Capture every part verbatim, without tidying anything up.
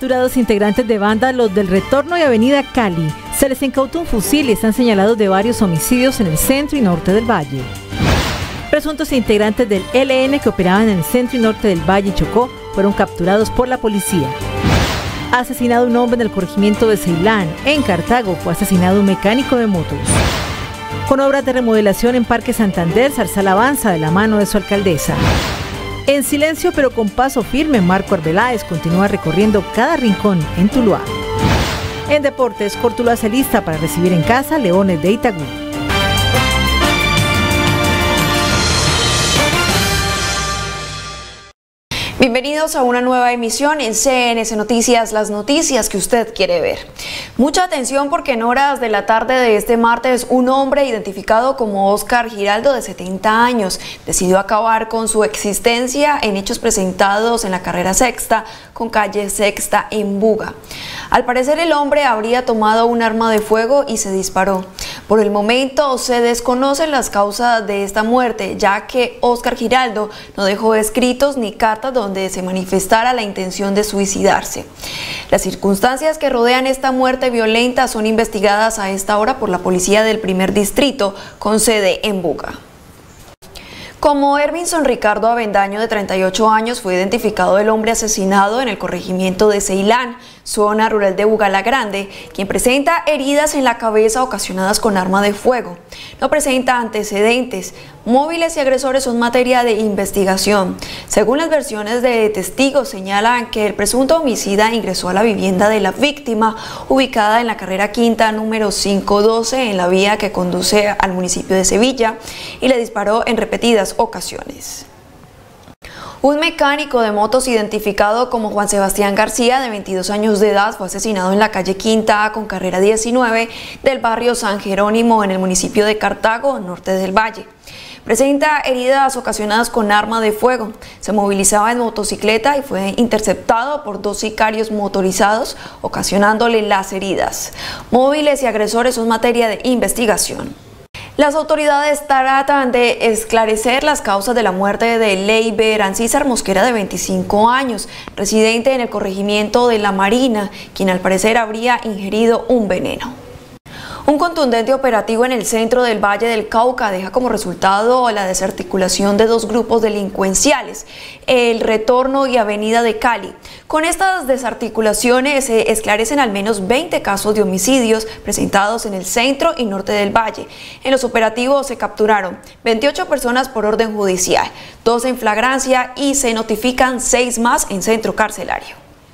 Capturados integrantes de banda Los del Retorno y Avenida Cali. Se les incautó un fusil y están señalados de varios homicidios en el centro y norte del Valle. Presuntos integrantes del E L N que operaban en el centro y norte del Valle y Chocó fueron capturados por la policía. Asesinado un hombre en el corregimiento de Ceilán. En Cartago fue asesinado un mecánico de motos. Con obras de remodelación en Parque Santander, Zarzal avanza de la mano de su alcaldesa. En silencio pero con paso firme, Marco Arbeláez continúa recorriendo cada rincón en Tuluá. En deportes, Cortuluá se lista para recibir en casa Leones de Itagüí. Bienvenidos a una nueva emisión en C N S Noticias, las noticias que usted quiere ver. Mucha atención porque en horas de la tarde de este martes un hombre identificado como Óscar Giraldo de setenta años decidió acabar con su existencia en hechos presentados en la carrera sexta con calle Sexta en Buga. Al parecer el hombre habría tomado un arma de fuego y se disparó. Por el momento se desconocen las causas de esta muerte, ya que Óscar Giraldo no dejó escritos ni cartas donde donde se manifestara la intención de suicidarse. Las circunstancias que rodean esta muerte violenta son investigadas a esta hora por la policía del primer distrito con sede en Buga. Como Ervinson Ricardo Avendaño, de treinta y ocho años, fue identificado el hombre asesinado en el corregimiento de Ceilán, zona rural de Buga la Grande, quien presenta heridas en la cabeza ocasionadas con arma de fuego. No presenta antecedentes. Móviles y agresores son materia de investigación. Según las versiones de testigos, señalan que el presunto homicida ingresó a la vivienda de la víctima, ubicada en la carrera quinta número quinientos doce, en la vía que conduce al municipio de Sevilla, y le disparó en repetidas ocasiones. Un mecánico de motos identificado como Juan Sebastián García, de veintidós años de edad, fue asesinado en la calle Quinta A con carrera diecinueve del barrio San Jerónimo en el municipio de Cartago, norte del Valle. Presenta heridas ocasionadas con arma de fuego. Se movilizaba en motocicleta y fue interceptado por dos sicarios motorizados, ocasionándole las heridas. Móviles y agresores son materia de investigación. Las autoridades tratan de esclarecer las causas de la muerte de Leiber Ancísar Mosquera, de veinticinco años, residente en el corregimiento de La Marina, quien al parecer habría ingerido un veneno. Un contundente operativo en el centro del Valle del Cauca deja como resultado la desarticulación de dos grupos delincuenciales, El Retorno y Avenida de Cali. Con estas desarticulaciones se esclarecen al menos veinte casos de homicidios presentados en el centro y norte del Valle. En los operativos se capturaron veintiocho personas por orden judicial, dos en flagrancia y se notifican seis más en centro carcelario.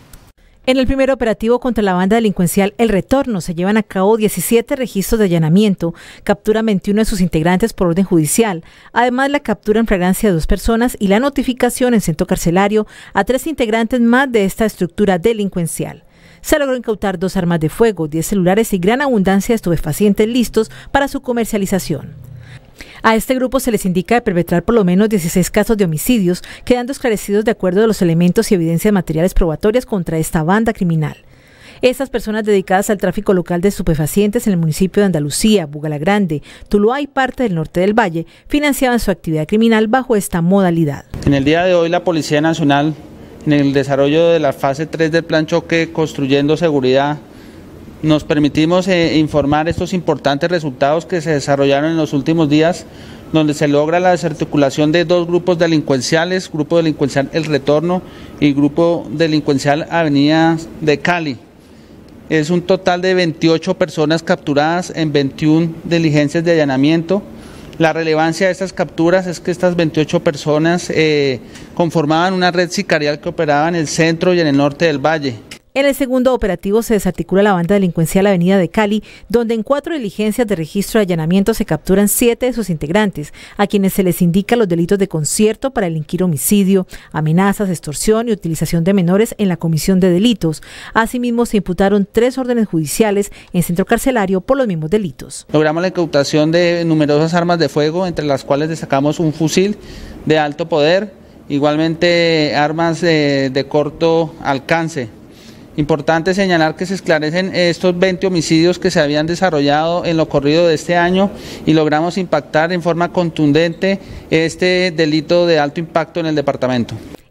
En el primer operativo contra la banda delincuencial El Retorno se llevan a cabo diecisiete registros de allanamiento, capturan veintiuno de sus integrantes por orden judicial, además la captura en flagrancia de dos personas y la notificación en centro carcelario a tres integrantes más de esta estructura delincuencial. Se logró incautar dos armas de fuego, diez celulares y gran abundancia de estupefacientes listos para su comercialización. A este grupo se les indica de perpetrar por lo menos dieciséis casos de homicidios, quedando esclarecidos de acuerdo a los elementos y evidencias materiales probatorias contra esta banda criminal. Estas personas dedicadas al tráfico local de estupefacientes en el municipio de Andalucía, Buga la Grande, Tuluá y parte del norte del Valle financiaban su actividad criminal bajo esta modalidad. En el día de hoy la Policía Nacional, en el desarrollo de la fase tres del Plan Choque Construyendo Seguridad, nos permitimos eh, informar estos importantes resultados que se desarrollaron en los últimos días, donde se logra la desarticulación de dos grupos delincuenciales, Grupo Delincuencial El Retorno y Grupo Delincuencial Avenida de Cali. Es un total de veintiocho personas capturadas en veintiuna diligencias de allanamiento. La relevancia de estas capturas es que estas veintiocho personas eh, conformaban una red sicarial que operaba en el centro y en el norte del Valle. En el segundo operativo se desarticula la banda delincuencial Avenida de Cali, donde en cuatro diligencias de registro de allanamiento se capturan siete de sus integrantes, a quienes se les indica los delitos de concierto para delinquir homicidio, amenazas, extorsión y utilización de menores en la comisión de delitos. Asimismo, se imputaron tres órdenes judiciales en centro carcelario por los mismos delitos. Logramos la incautación de numerosas armas de fuego, entre las cuales destacamos un fusil de alto poder, igualmente armas de, de corto alcance. Importante señalar que se esclarecen estos veinte homicidios que se habían desarrollado en lo corrido de este año y logramos impactar en forma contundente este delito de alto impacto en el departamento.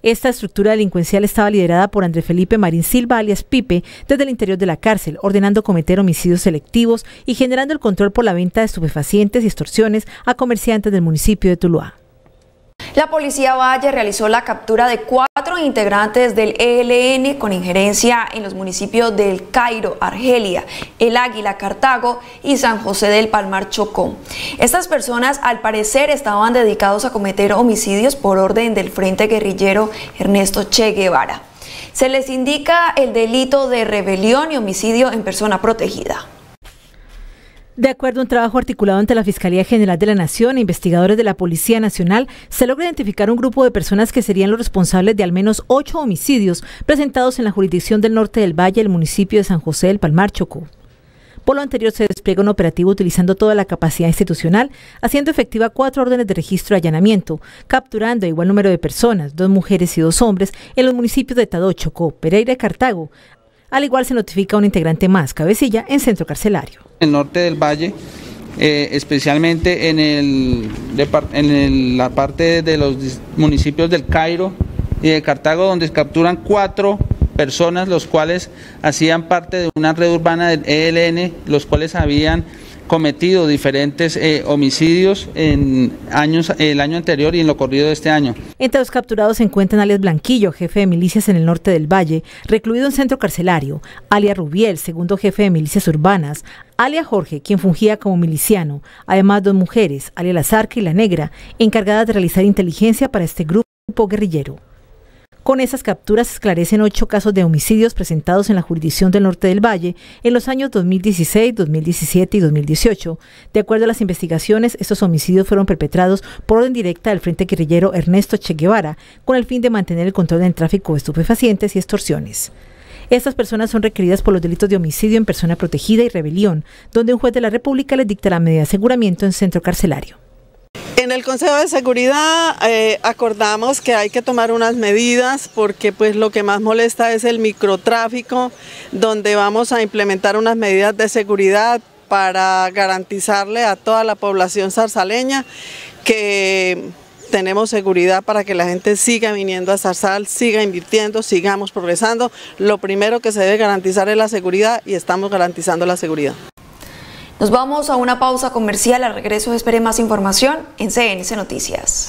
Esta estructura delincuencial estaba liderada por Andrés Felipe Marín Silva, alias Pipe, desde el interior de la cárcel, ordenando cometer homicidios selectivos y generando el control por la venta de estupefacientes y extorsiones a comerciantes del municipio de Tuluá. La Policía Valle realizó la captura de cuatro integrantes del E L N con injerencia en los municipios del Cairo, Argelia, El Águila, Cartago y San José del Palmar, Chocó. Estas personas al parecer estaban dedicados a cometer homicidios por orden del Frente Guerrillero Ernesto Che Guevara. Se les indica el delito de rebelión y homicidio en persona protegida. De acuerdo a un trabajo articulado ante la Fiscalía General de la Nación e investigadores de la Policía Nacional, se logra identificar un grupo de personas que serían los responsables de al menos ocho homicidios presentados en la jurisdicción del norte del Valle, el municipio de San José del Palmar, Chocó. Por lo anterior, se despliega un operativo utilizando toda la capacidad institucional, haciendo efectiva cuatro órdenes de registro de allanamiento, capturando a igual número de personas, dos mujeres y dos hombres, en los municipios de Tadó, Chocó, Pereira y Cartago. Al igual se notifica un integrante más, cabecilla, en centro carcelario. En el norte del Valle, eh, especialmente en, el, en el, la parte de los municipios del Cairo y de Cartago, donde capturan cuatro personas, los cuales hacían parte de una red urbana del E L N, los cuales habían cometido diferentes eh, homicidios en años, el año anterior y en lo corrido de este año. Entre los capturados se encuentran alias Blanquillo, jefe de milicias en el norte del Valle, recluido en centro carcelario, alias Rubiel, segundo jefe de milicias urbanas, alias Jorge, quien fungía como miliciano, además dos mujeres, alias La Zarca y La Negra, encargadas de realizar inteligencia para este grupo guerrillero. Con esas capturas se esclarecen ocho casos de homicidios presentados en la jurisdicción del norte del Valle en los años dos mil dieciséis, dos mil diecisiete y dos mil dieciocho. De acuerdo a las investigaciones, estos homicidios fueron perpetrados por orden directa del Frente Guerrillero Ernesto Che Guevara, con el fin de mantener el control del tráfico de estupefacientes y extorsiones. Estas personas son requeridas por los delitos de homicidio en persona protegida y rebelión, donde un juez de la República les dictará medida de aseguramiento en centro carcelario. En el Consejo de Seguridad eh, acordamos que hay que tomar unas medidas porque pues lo que más molesta es el microtráfico, donde vamos a implementar unas medidas de seguridad para garantizarle a toda la población zarzaleña que tenemos seguridad para que la gente siga viniendo a Zarzal, siga invirtiendo, sigamos progresando. Lo primero que se debe garantizar es la seguridad y estamos garantizando la seguridad. Nos vamos a una pausa comercial. Al regreso espere más información en C N C Noticias.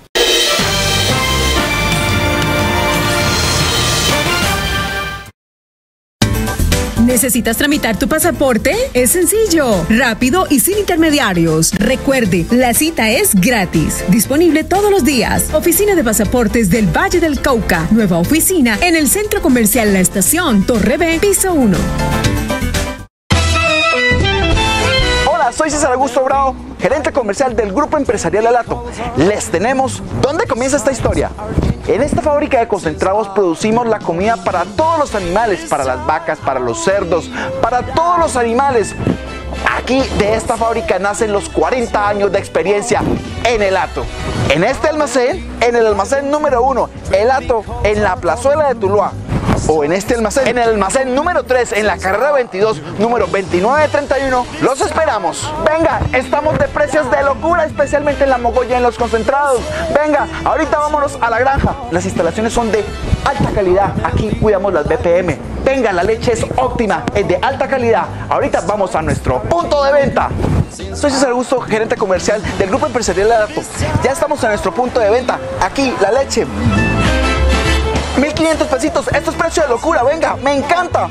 ¿Necesitas tramitar tu pasaporte? Es sencillo, rápido y sin intermediarios. Recuerde, la cita es gratis. Disponible todos los días. Oficina de Pasaportes del Valle del Cauca. Nueva oficina en el Centro Comercial La Estación, Torre B, piso uno. Soy César Augusto Bravo, gerente comercial del Grupo Empresarial Elato. Les tenemos ¿dónde comienza esta historia? En esta fábrica de concentrados producimos la comida para todos los animales, para las vacas, para los cerdos, para todos los animales. Aquí de esta fábrica nacen los cuarenta años de experiencia en Elato. En este almacén, en el almacén número uno, Elato, en la plazuela de Tuluá. O en este almacén, en el almacén número tres, en la carrera veintidós, número veintinueve treinta y uno, los esperamos. Venga, estamos de precios de locura, especialmente en la mogolla, en los concentrados. Venga, ahorita vámonos a la granja. Las instalaciones son de alta calidad, aquí cuidamos las B P M. Venga, la leche es óptima, es de alta calidad. Ahorita vamos a nuestro punto de venta. Soy César Augusto, gerente comercial del Grupo Empresarial Elato. Ya estamos en nuestro punto de venta, aquí la leche. mil quinientos pesitos, esto es precio de locura, venga, me encanta.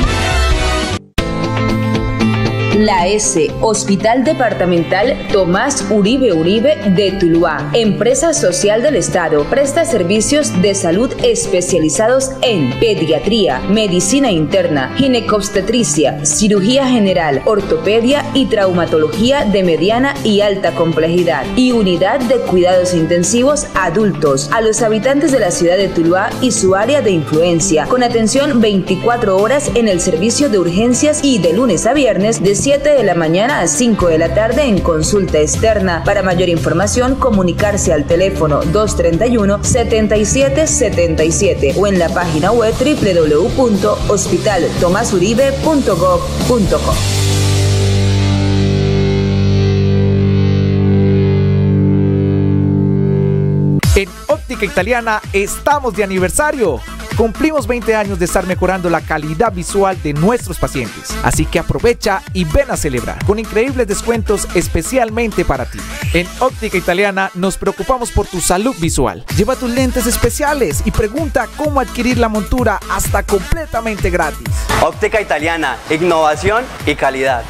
La S, Hospital Departamental Tomás Uribe Uribe de Tuluá, empresa social del Estado, presta servicios de salud especializados en pediatría, medicina interna, ginecobstetricia, cirugía general, ortopedia y traumatología de mediana y alta complejidad, y unidad de cuidados intensivos adultos a los habitantes de la ciudad de Tuluá y su área de influencia, con atención veinticuatro horas en el servicio de urgencias y de lunes a viernes de siete de la mañana a cinco de la tarde en consulta externa. Para mayor información, comunicarse al teléfono dos treinta y uno, setenta y siete setenta y siete o en la página web doble u doble u doble u punto hospital tomás uribe punto gov punto co. En Óptica Óptica Italiana estamos de aniversario. Cumplimos veinte años de estar mejorando la calidad visual de nuestros pacientes. Así que aprovecha y ven a celebrar con increíbles descuentos especialmente para ti. En Óptica Italiana nos preocupamos por tu salud visual. Lleva tus lentes especiales y pregunta cómo adquirir la montura hasta completamente gratis. Óptica Italiana, innovación y calidad.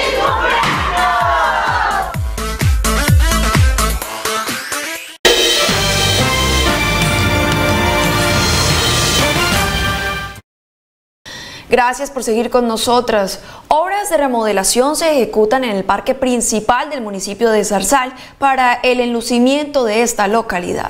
Gracias por seguir con nosotras. Obras de remodelación se ejecutan en el parque principal del municipio de Zarzal para el enlucimiento de esta localidad.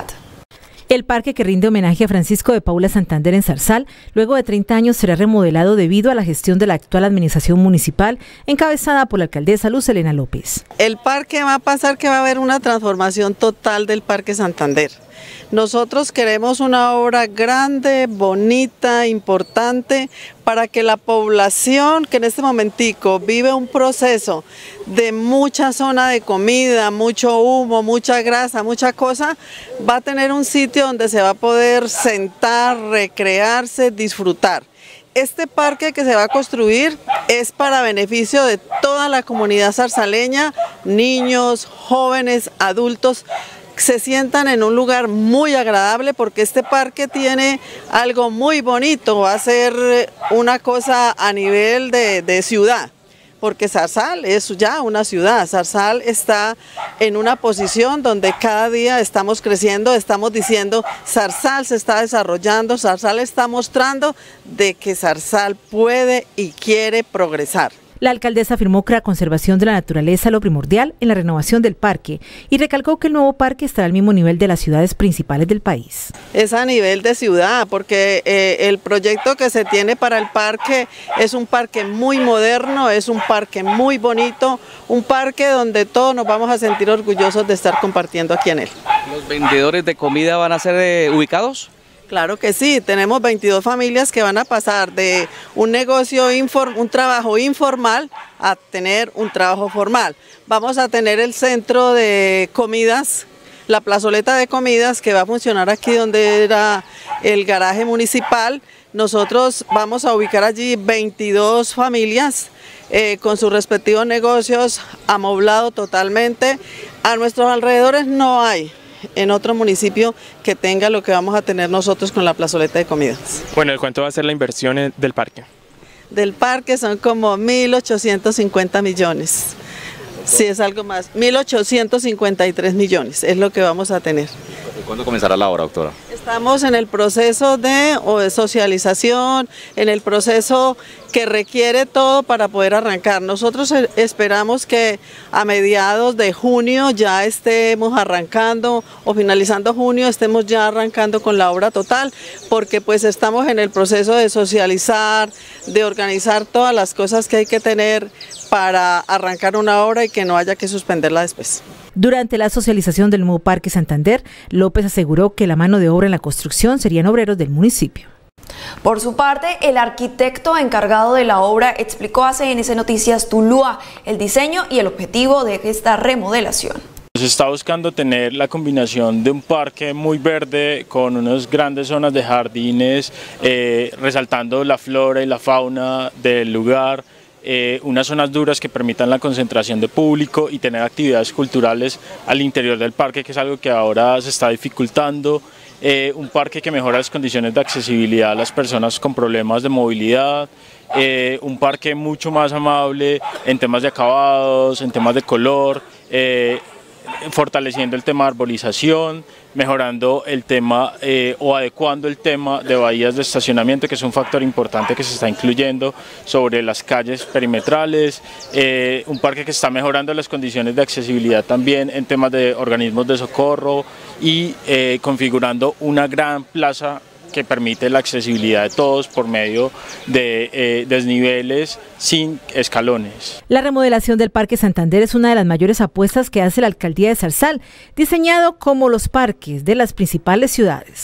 El parque, que rinde homenaje a Francisco de Paula Santander en Zarzal, luego de treinta años será remodelado debido a la gestión de la actual administración municipal, encabezada por la alcaldesa Luz Helena López. El parque va a pasar que va a haber una transformación total del Parque Santander. Nosotros queremos una obra grande, bonita, importante, para que la población que en este momentico vive un proceso de mucha zona de comida, mucho humo, mucha grasa, mucha cosa, va a tener un sitio donde se va a poder sentar, recrearse, disfrutar. Este parque que se va a construir es para beneficio de toda la comunidad zarzaleña, niños, jóvenes, adultos, se sientan en un lugar muy agradable porque este parque tiene algo muy bonito, va a ser una cosa a nivel de, de ciudad, porque Zarzal es ya una ciudad. Zarzal está en una posición donde cada día estamos creciendo, estamos diciendo Zarzal se está desarrollando, Zarzal está mostrando de que Zarzal puede y quiere progresar. La alcaldesa afirmó que la conservación de la naturaleza es lo primordial en la renovación del parque y recalcó que el nuevo parque estará al mismo nivel de las ciudades principales del país. Es a nivel de ciudad, porque eh, el proyecto que se tiene para el parque es un parque muy moderno, es un parque muy bonito, un parque donde todos nos vamos a sentir orgullosos de estar compartiendo aquí en él. ¿Los vendedores de comida van a ser eh, ubicados? Claro que sí, tenemos veintidós familias que van a pasar de un negocio, un trabajo informal a tener un trabajo formal. Vamos a tener el centro de comidas, la plazoleta de comidas que va a funcionar aquí donde era el garaje municipal. Nosotros vamos a ubicar allí veintidós familias eh, con sus respectivos negocios, amoblado totalmente. A nuestros alrededores no hay en otro municipio que tenga lo que vamos a tener nosotros con la plazoleta de comidas. Bueno, ¿el cuánto va a ser la inversión del parque? Del parque son como mil ochocientos cincuenta millones. Si es algo más, mil ochocientos cincuenta y tres millones es lo que vamos a tener. ¿Cuándo comenzará la obra, doctora? Estamos en el proceso de, o de socialización, en el proceso que requiere todo para poder arrancar. Nosotros esperamos que a mediados de junio ya estemos arrancando, o finalizando junio estemos ya arrancando con la obra total, porque pues estamos en el proceso de socializar, de organizar todas las cosas que hay que tener para arrancar una obra y que no haya que suspenderla después. Durante la socialización del nuevo Parque Santander, López aseguró que la mano de obra en la construcción serían obreros del municipio. Por su parte, el arquitecto encargado de la obra explicó a C N C Noticias Tuluá el diseño y el objetivo de esta remodelación. Se está buscando tener la combinación de un parque muy verde con unas grandes zonas de jardines, eh, resaltando la flora y la fauna del lugar. Eh, unas zonas duras que permitan la concentración de público y tener actividades culturales al interior del parque, que es algo que ahora se está dificultando. Eh, un parque que mejora las condiciones de accesibilidad a las personas con problemas de movilidad. Eh, un parque mucho más amable en temas de acabados, en temas de color, eh, fortaleciendo el tema de arbolización, mejorando el tema eh, o adecuando el tema de bahías de estacionamiento, que es un factor importante que se está incluyendo sobre las calles perimetrales, eh, un parque que está mejorando las condiciones de accesibilidad también en temas de organismos de socorro y eh, configurando una gran plaza que permite la accesibilidad de todos por medio de eh, desniveles sin escalones. La remodelación del Parque Santander es una de las mayores apuestas que hace la alcaldía de Zarzal, diseñado como los parques de las principales ciudades.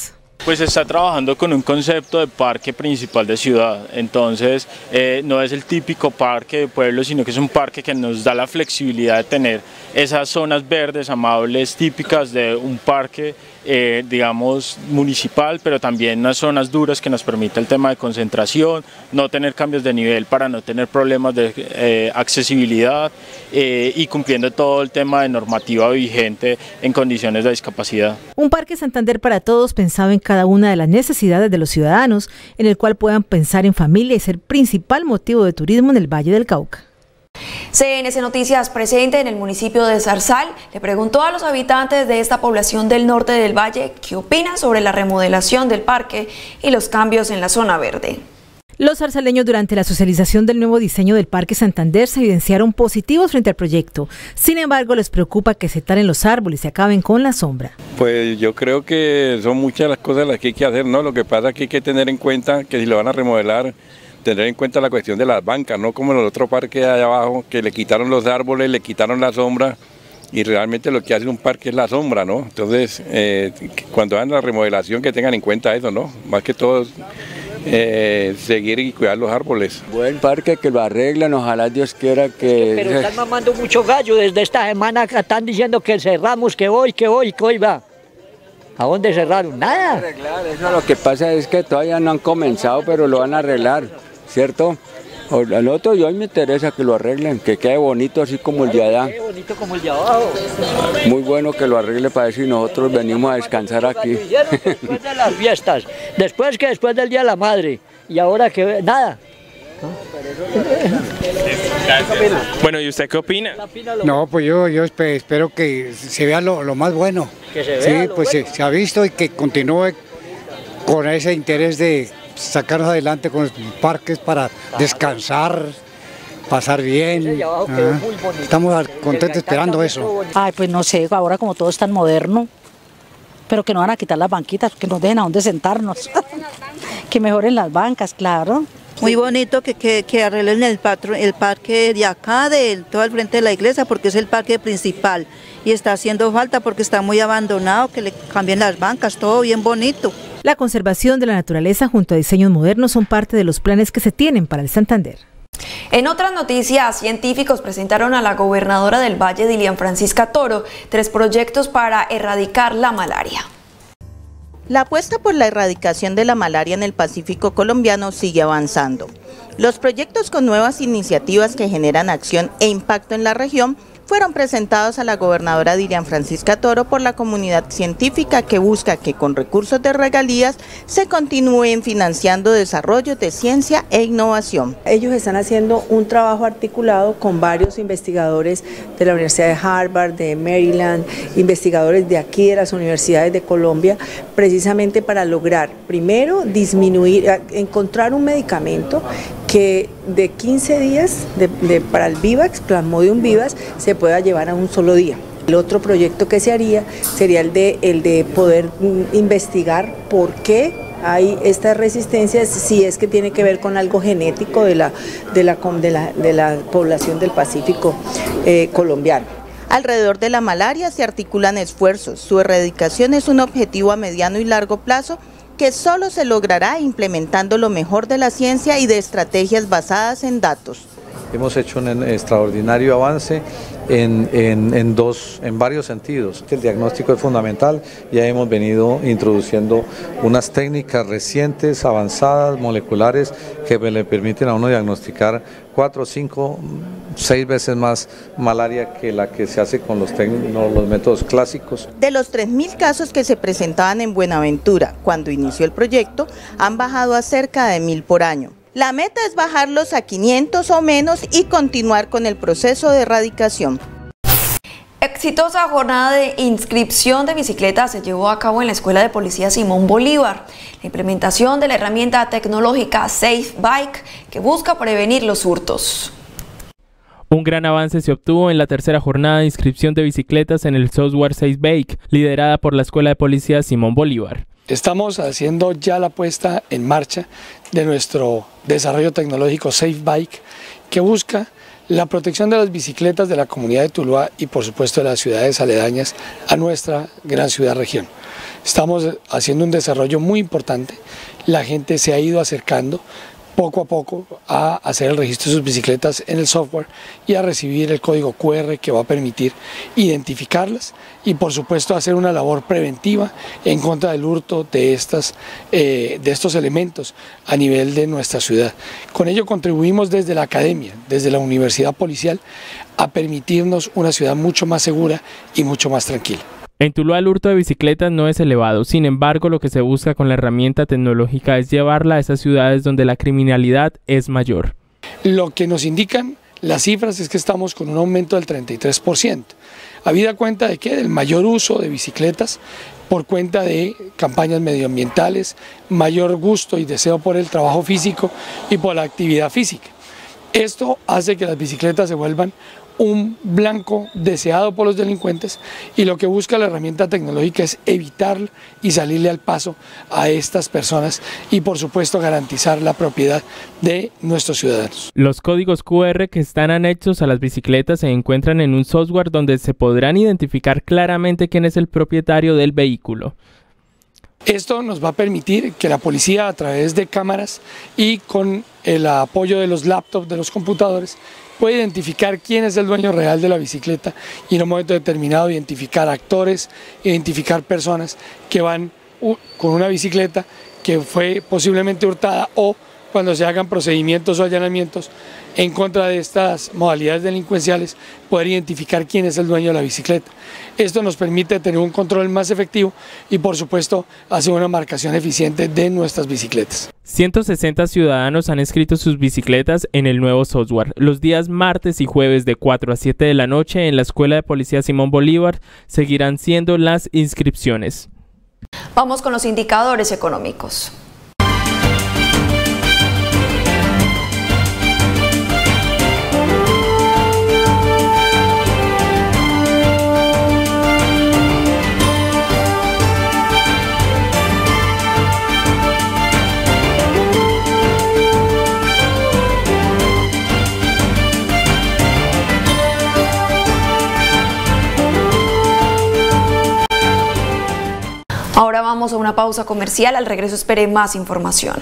Pues se está trabajando con un concepto de parque principal de ciudad, entonces eh, no es el típico parque de pueblo, sino que es un parque que nos da la flexibilidad de tener esas zonas verdes, amables, típicas de un parque, eh, digamos, municipal, pero también unas zonas duras que nos permite el tema de concentración, no tener cambios de nivel para no tener problemas de eh, accesibilidad eh, y cumpliendo todo el tema de normativa vigente en condiciones de discapacidad. Un parque Santander para todos pensado en cada una de las necesidades de los ciudadanos, en el cual puedan pensar en familia y ser principal motivo de turismo en el Valle del Cauca. C N C Noticias, presente en el municipio de Zarzal, le preguntó a los habitantes de esta población del norte del valle qué opinan sobre la remodelación del parque y los cambios en la zona verde. Los zarzaleños durante la socialización del nuevo diseño del Parque Santander se evidenciaron positivos frente al proyecto. Sin embargo, les preocupa que se talen los árboles y se acaben con la sombra. Pues yo creo que son muchas las cosas las que hay que hacer, ¿no? Lo que pasa es que hay que tener en cuenta que si lo van a remodelar, tener en cuenta la cuestión de las bancas, no como en el otro parque de allá abajo, que le quitaron los árboles, le quitaron la sombra, y realmente lo que hace un parque es la sombra, ¿no? Entonces, eh, cuando hagan la remodelación, que tengan en cuenta eso, ¿no? Más que todo, eh, seguir y cuidar los árboles. Buen parque, que lo arreglen, ojalá Dios quiera que... Pero están mamando mucho gallo, desde esta semana están diciendo que cerramos, que hoy, que hoy, que hoy va. ¿A dónde cerraron? Nada. Arreglar, eso lo que pasa es que todavía no han comenzado, pero lo van a arreglar, ¿cierto? Al otro, yo hoy me interesa que lo arreglen, que quede bonito así como el de allá. Quede bonito como el de abajo. Muy bueno que lo arregle para eso y nosotros venimos a descansar aquí. Después de las fiestas, después que después del Día de la Madre, y ahora que nada. Bueno, ¿y usted qué opina? No, pues yo, yo espero que se vea lo, lo más bueno. Que se vea sí, lo pues bueno. Se, se ha visto y que continúe con ese interés de sacarnos adelante con los parques para descansar, pasar bien. Ah, estamos contentos esperando eso. Ay, pues no sé, ahora como todo es tan moderno, pero que no van a quitar las banquitas, que nos dejen a dónde sentarnos, que mejoren las bancas, claro. Muy bonito que, que, que arreglen el, patro, el parque de acá, de todo al frente de la iglesia, porque es el parque principal y está haciendo falta porque está muy abandonado, que le cambien las bancas, todo bien bonito. La conservación de la naturaleza junto a diseños modernos son parte de los planes que se tienen para el Santander. En otras noticias, científicos presentaron a la gobernadora del Valle, Dilian Francisca Toro, tres proyectos para erradicar la malaria. La apuesta por la erradicación de la malaria en el Pacífico colombiano sigue avanzando. Los proyectos con nuevas iniciativas que generan acción e impacto en la región fueron presentados a la gobernadora Dilian Francisca Toro por la comunidad científica que busca que con recursos de regalías se continúen financiando desarrollos de ciencia e innovación. Ellos están haciendo un trabajo articulado con varios investigadores de la Universidad de Harvard, de Maryland, investigadores de aquí de las universidades de Colombia, precisamente para lograr, primero, disminuir, encontrar un medicamento que de quince días de, de, para el Vivax, Plasmodium Vivax, se pueda llevar a un solo día. El otro proyecto que se haría sería el de, el de poder investigar por qué hay estas resistencias, si es que tiene que ver con algo genético de la, de la, de la, de la población del Pacífico eh, colombiano. Alrededor de la malaria se articulan esfuerzos. Su erradicación es un objetivo a mediano y largo plazo que solo se logrará implementando lo mejor de la ciencia y de estrategias basadas en datos. Hemos hecho un extraordinario avance en, en, en, dos, en varios sentidos. El diagnóstico es fundamental, ya hemos venido introduciendo unas técnicas recientes, avanzadas, moleculares, que le permiten a uno diagnosticar cuatro, cinco, seis veces más malaria que la que se hace con los, los métodos clásicos. De los tres mil casos que se presentaban en Buenaventura cuando inició el proyecto, han bajado a cerca de mil por año. La meta es bajarlos a quinientos o menos y continuar con el proceso de erradicación. Exitosa jornada de inscripción de bicicletas se llevó a cabo en la Escuela de Policía Simón Bolívar. La implementación de la herramienta tecnológica Safe Bike que busca prevenir los hurtos. Un gran avance se obtuvo en la tercera jornada de inscripción de bicicletas en el software Safe Bike, liderada por la Escuela de Policía Simón Bolívar. Estamos haciendo ya la puesta en marcha de nuestro desarrollo tecnológico Safe Bike, que busca la protección de las bicicletas de la comunidad de Tuluá y por supuesto de las ciudades aledañas a nuestra gran ciudad región. Estamos haciendo un desarrollo muy importante, la gente se ha ido acercando poco a poco a hacer el registro de sus bicicletas en el software y a recibir el código cu erre que va a permitir identificarlas y por supuesto hacer una labor preventiva en contra del hurto de, estas, eh, de estos elementos a nivel de nuestra ciudad. Con ello contribuimos desde la academia, desde la universidad policial, a permitirnos una ciudad mucho más segura y mucho más tranquila. En Tuluá el hurto de bicicletas no es elevado, sin embargo lo que se busca con la herramienta tecnológica es llevarla a esas ciudades donde la criminalidad es mayor. Lo que nos indican las cifras es que estamos con un aumento del treinta y tres por ciento, habida cuenta de que del mayor uso de bicicletas por cuenta de campañas medioambientales, mayor gusto y deseo por el trabajo físico y por la actividad física. Esto hace que las bicicletas se vuelvan un blanco deseado por los delincuentes y lo que busca la herramienta tecnológica es evitar y salirle al paso a estas personas y por supuesto garantizar la propiedad de nuestros ciudadanos. Los códigos cu erre que están anexos a las bicicletas se encuentran en un software donde se podrán identificar claramente quién es el propietario del vehículo. Esto nos va a permitir que la policía a través de cámaras y con el apoyo de los laptops, de los computadores, puede identificar quién es el dueño real de la bicicleta y en un momento determinado identificar actores, identificar personas que van con una bicicleta que fue posiblemente hurtada o cuando se hagan procedimientos o allanamientos en contra de estas modalidades delincuenciales, poder identificar quién es el dueño de la bicicleta. Esto nos permite tener un control más efectivo y por supuesto hacer una marcación eficiente de nuestras bicicletas. ciento sesenta ciudadanos han inscrito sus bicicletas en el nuevo software. Los días martes y jueves de cuatro a siete de la noche en la Escuela de Policía Simón Bolívar seguirán siendo las inscripciones. Vamos con los indicadores económicos. Ahora vamos a una pausa comercial, al regreso espere más información.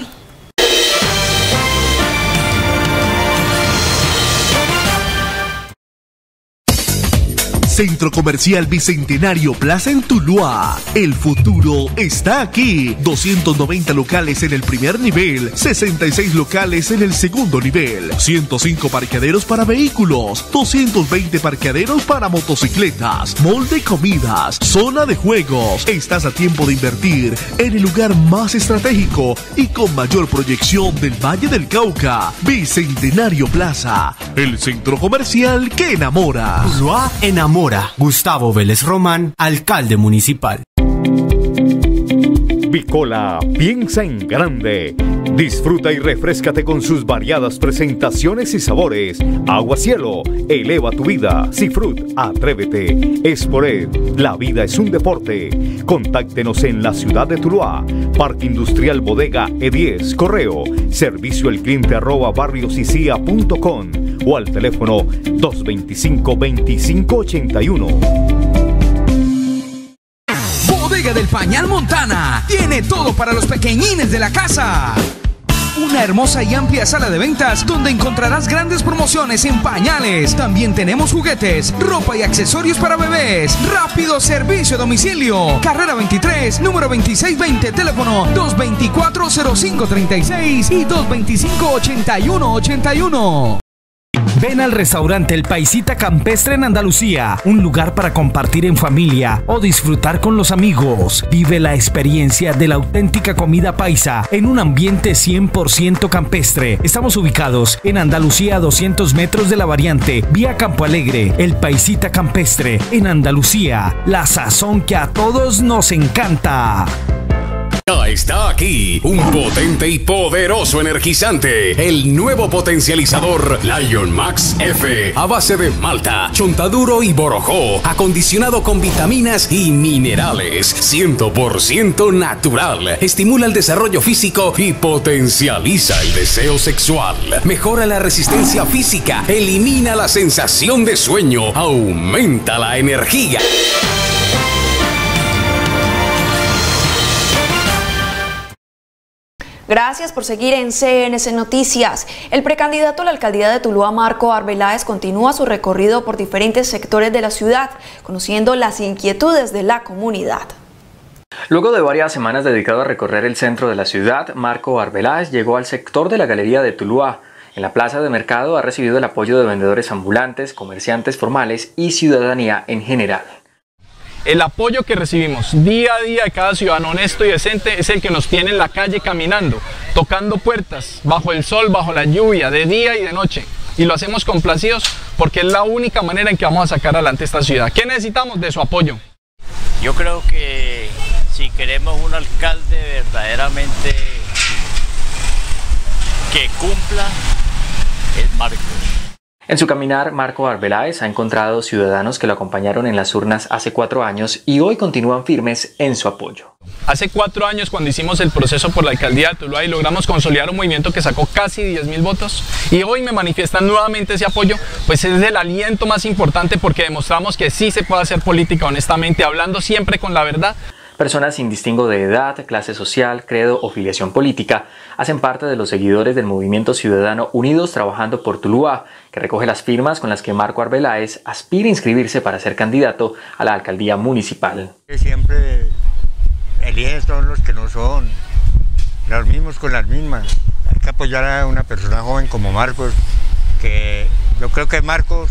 Centro Comercial Bicentenario Plaza en Tuluá. El futuro está aquí. doscientos noventa locales en el primer nivel, sesenta y seis locales en el segundo nivel, ciento cinco parqueaderos para vehículos, doscientos veinte parqueaderos para motocicletas, mall de comidas, zona de juegos. Estás a tiempo de invertir en el lugar más estratégico y con mayor proyección del Valle del Cauca. Bicentenario Plaza, el centro comercial que enamora. Tuluá enamora. Gustavo Vélez Román, alcalde municipal. Bicola piensa en grande. Disfruta y refréscate con sus variadas presentaciones y sabores. Agua Cielo, eleva tu vida. Seafruit, atrévete. Esporet, la vida es un deporte. Contáctenos en la ciudad de Tuluá. Parque Industrial Bodega E diez, correo, servicio al cliente arroba barriosicia punto com o al teléfono dos veinticinco, veinticinco ochenta y uno. Bodega del Pañal Montana tiene todo para los pequeñines de la casa. Una hermosa y amplia sala de ventas donde encontrarás grandes promociones en pañales. También tenemos juguetes, ropa y accesorios para bebés. Rápido servicio a domicilio. Carrera veintitrés, número veintiséis veinte, teléfono dos veinticuatro, cero cinco treinta y seis y dos veinticinco, ochenta y uno ochenta y uno. Ven al restaurante El Paisita Campestre en Andalucía, un lugar para compartir en familia o disfrutar con los amigos. Vive la experiencia de la auténtica comida paisa en un ambiente cien por ciento campestre. Estamos ubicados en Andalucía a doscientos metros de la variante, vía Campo Alegre. El Paisita Campestre en Andalucía, la sazón que a todos nos encanta. Está aquí un potente y poderoso energizante, el nuevo potencializador Lion Max F, a base de malta, chontaduro y borojó, acondicionado con vitaminas y minerales, cien por ciento natural, estimula el desarrollo físico y potencializa el deseo sexual, mejora la resistencia física, elimina la sensación de sueño, aumenta la energía. Gracias por seguir en C N C Noticias. El precandidato a la alcaldía de Tuluá, Marco Arbeláez, continúa su recorrido por diferentes sectores de la ciudad, conociendo las inquietudes de la comunidad. Luego de varias semanas dedicado a recorrer el centro de la ciudad, Marco Arbeláez llegó al sector de la Galería de Tuluá. En la plaza de mercado ha recibido el apoyo de vendedores ambulantes, comerciantes formales y ciudadanía en general. El apoyo que recibimos día a día de cada ciudadano honesto y decente es el que nos tiene en la calle caminando, tocando puertas, bajo el sol, bajo la lluvia, de día y de noche. Y lo hacemos complacidos porque es la única manera en que vamos a sacar adelante esta ciudad. ¿Qué necesitamos? De su apoyo. Yo creo que si queremos un alcalde verdaderamente que cumpla, es Marco. En su caminar, Marco Arbeláez ha encontrado ciudadanos que lo acompañaron en las urnas hace cuatro años y hoy continúan firmes en su apoyo. Hace cuatro años, cuando hicimos el proceso por la alcaldía de Tuluá y logramos consolidar un movimiento que sacó casi diez mil votos, y hoy me manifiestan nuevamente ese apoyo, pues es el aliento más importante porque demostramos que sí se puede hacer política honestamente, hablando siempre con la verdad. Personas sin distingo de edad, clase social, credo o filiación política hacen parte de los seguidores del movimiento ciudadano Unidos Trabajando por Tuluá, que recoge las firmas con las que Marco Arbeláez aspira a inscribirse para ser candidato a la alcaldía municipal. Siempre eligen todos los que no son, los mismos con las mismas. Hay que apoyar a una persona joven como Marcos, que yo creo que Marcos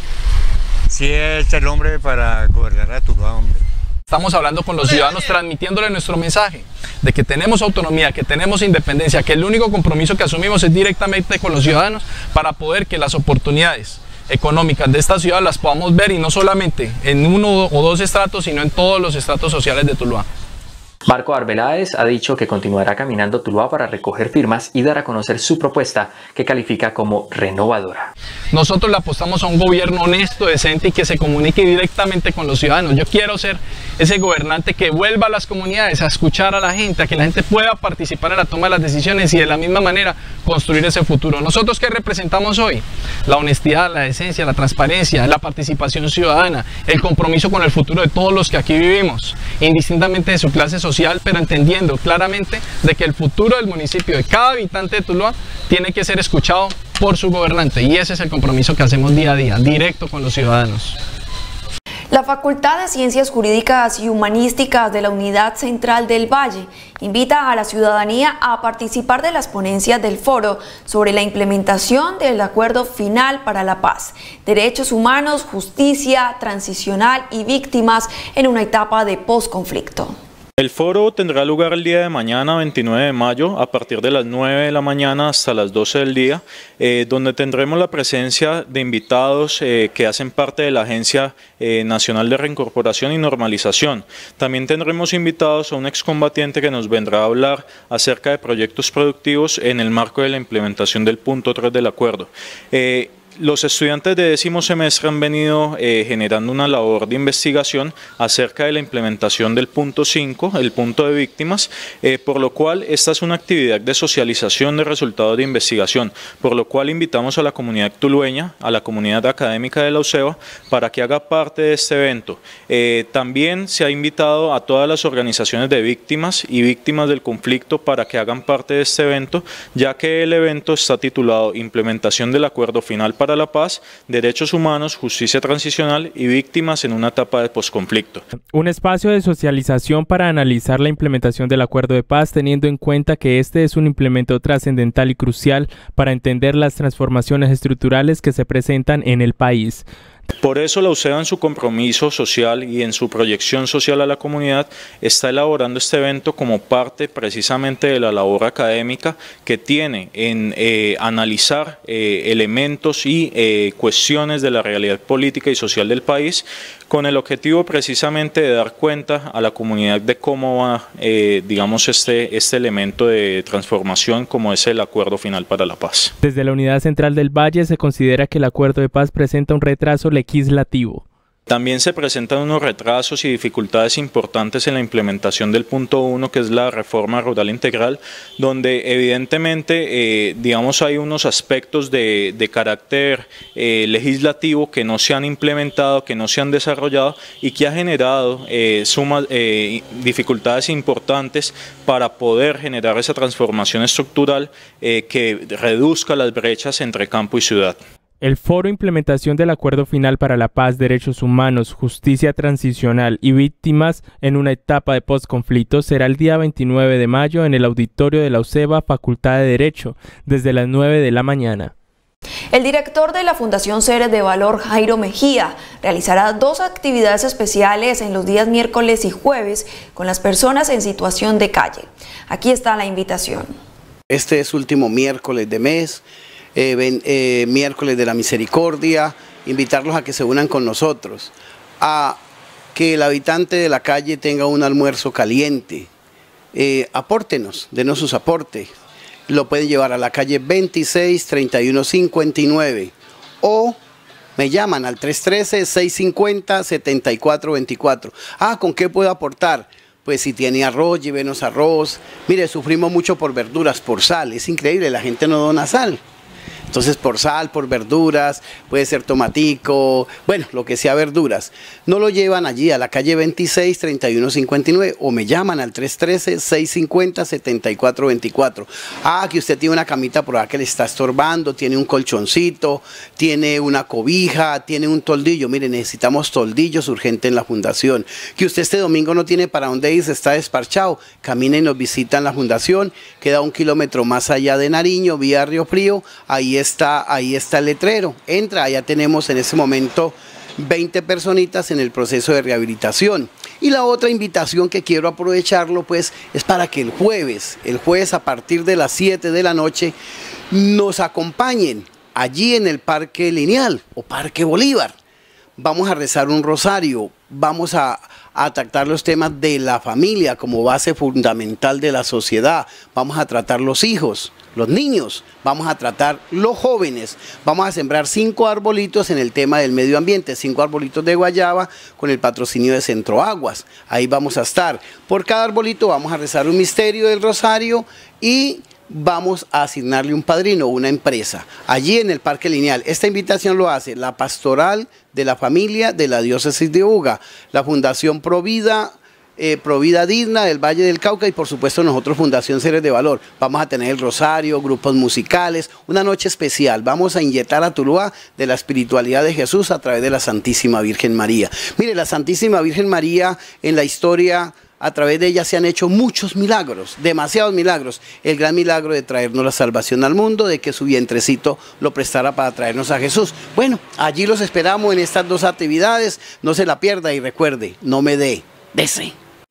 sí es el hombre para gobernar a Tuluá, hombre. Estamos hablando con los ciudadanos, transmitiéndole nuestro mensaje de que tenemos autonomía, que tenemos independencia, que el único compromiso que asumimos es directamente con los ciudadanos para poder que las oportunidades económicas de esta ciudad las podamos ver y no solamente en uno o dos estratos, sino en todos los estratos sociales de Tuluá. Marco Arbeláez ha dicho que continuará caminando Tuluá para recoger firmas y dar a conocer su propuesta, que califica como renovadora. Nosotros le apostamos a un gobierno honesto, decente y que se comunique directamente con los ciudadanos. Yo quiero ser ese gobernante que vuelva a las comunidades a escuchar a la gente, a que la gente pueda participar en la toma de las decisiones y de la misma manera construir ese futuro. ¿Nosotros qué representamos hoy? La honestidad, la decencia, la transparencia, la participación ciudadana, el compromiso con el futuro de todos los que aquí vivimos, indistintamente de su clase social, pero entendiendo claramente de que el futuro del municipio, de cada habitante de Tuluá, tiene que ser escuchado por su gobernante, y ese es el compromiso que hacemos día a día, directo con los ciudadanos. La Facultad de Ciencias Jurídicas y Humanísticas de la Unidad Central del Valle invita a la ciudadanía a participar de las ponencias del foro sobre la implementación del Acuerdo Final para la Paz, Derechos Humanos, Justicia Transicional y Víctimas en una etapa de posconflicto. El foro tendrá lugar el día de mañana, veintinueve de mayo, a partir de las nueve de la mañana hasta las doce del día, eh, donde tendremos la presencia de invitados eh, que hacen parte de la Agencia eh, Nacional de Reincorporación y Normalización. También tendremos invitados a un excombatiente que nos vendrá a hablar acerca de proyectos productivos en el marco de la implementación del punto tres del acuerdo. Eh, Los estudiantes de décimo semestre han venido eh, generando una labor de investigación acerca de la implementación del punto cinco, el punto de víctimas, eh, por lo cual esta es una actividad de socialización de resultados de investigación, por lo cual invitamos a la comunidad tulueña, a la comunidad académica de la U C E B A, para que haga parte de este evento. Eh, también se ha invitado a todas las organizaciones de víctimas y víctimas del conflicto para que hagan parte de este evento, ya que el evento está titulado Implementación del Acuerdo Final para la Paz, Derechos Humanos, Justicia Transicional y Víctimas en una etapa de posconflicto. Un espacio de socialización para analizar la implementación del Acuerdo de Paz, teniendo en cuenta que este es un implemento trascendental y crucial para entender las transformaciones estructurales que se presentan en el país. Por eso la U C E B, en su compromiso social y en su proyección social a la comunidad, está elaborando este evento como parte precisamente de la labor académica que tiene en eh, analizar eh, elementos y eh, cuestiones de la realidad política y social del país, con el objetivo precisamente de dar cuenta a la comunidad de cómo va, eh, digamos, este, este elemento de transformación como es el Acuerdo Final para la Paz. Desde la Unidad Central del Valle se considera que el Acuerdo de Paz presenta un retraso legislativo. También se presentan unos retrasos y dificultades importantes en la implementación del punto uno, que es la reforma rural integral, donde evidentemente, eh, digamos, hay unos aspectos de, de carácter eh, legislativo que no se han implementado, que no se han desarrollado y que ha generado eh, sumas, eh, dificultades importantes para poder generar esa transformación estructural eh, que reduzca las brechas entre campo y ciudad. El Foro Implementación del Acuerdo Final para la Paz, Derechos Humanos, Justicia Transicional y Víctimas en una etapa de postconflicto será el día veintinueve de mayo en el auditorio de la U C E B, Facultad de Derecho, desde las nueve de la mañana. El director de la Fundación Seres de Valor, Jairo Mejía, realizará dos actividades especiales en los días miércoles y jueves con las personas en situación de calle. Aquí está la invitación. Este es último miércoles de mes. Eh, ven, eh, miércoles de la misericordia, invitarlos a que se unan con nosotros, a que el habitante de la calle tenga un almuerzo caliente, eh, apórtenos, denos sus aportes, lo pueden llevar a la calle veintiséis, treinta y uno cincuenta y nueve o me llaman al tres uno tres, seis cinco cero, siete cuatro dos cuatro. Ah, ¿con qué puedo aportar? Pues si tiene arroz, llévenos arroz. Mire, sufrimos mucho por verduras, por sal, es increíble, la gente no dona sal. Entonces por sal, por verduras, puede ser tomatico, bueno, lo que sea verduras. No lo llevan allí a la calle veintiséis, treinta y uno cincuenta y nueve o me llaman al tres uno tres, seis cinco cero, siete cuatro dos cuatro. Ah, que usted tiene una camita por acá que le está estorbando, tiene un colchoncito, tiene una cobija, tiene un toldillo. Mire, necesitamos toldillos urgente en la fundación. Que usted este domingo no tiene para dónde ir, se está desparchado, camina y nos visita en la fundación, queda un kilómetro más allá de Nariño, vía Río Frío, ahí está, ahí está el letrero, entra, allá tenemos en ese momento veinte personitas en el proceso de rehabilitación. Y la otra invitación que quiero aprovecharlo pues es para que el jueves, el jueves a partir de las siete de la noche nos acompañen allí en el Parque Lineal o Parque Bolívar. Vamos a rezar un rosario, vamos a, a tratar los temas de la familia como base fundamental de la sociedad, vamos a tratar los hijos, los niños, vamos a tratar los jóvenes, vamos a sembrar cinco arbolitos en el tema del medio ambiente, cinco arbolitos de guayaba con el patrocinio de Centro Aguas, ahí vamos a estar. Por cada arbolito vamos a rezar un misterio del rosario y vamos a asignarle un padrino, una empresa, allí en el Parque Lineal. Esta invitación lo hace la Pastoral de la Familia de la Diócesis de Buga, la Fundación Provida, eh, Provida Digna del Valle del Cauca y por supuesto nosotros Fundación Seres de Valor. Vamos a tener el rosario, grupos musicales, una noche especial. Vamos a inyectar a Tuluá de la espiritualidad de Jesús a través de la Santísima Virgen María. Mire, la Santísima Virgen María en la historia, a través de ella se han hecho muchos milagros, demasiados milagros. El gran milagro de traernos la salvación al mundo, de que su vientrecito lo prestara para traernos a Jesús. Bueno, allí los esperamos en estas dos actividades, no se la pierda y recuerde, no me dé, dese.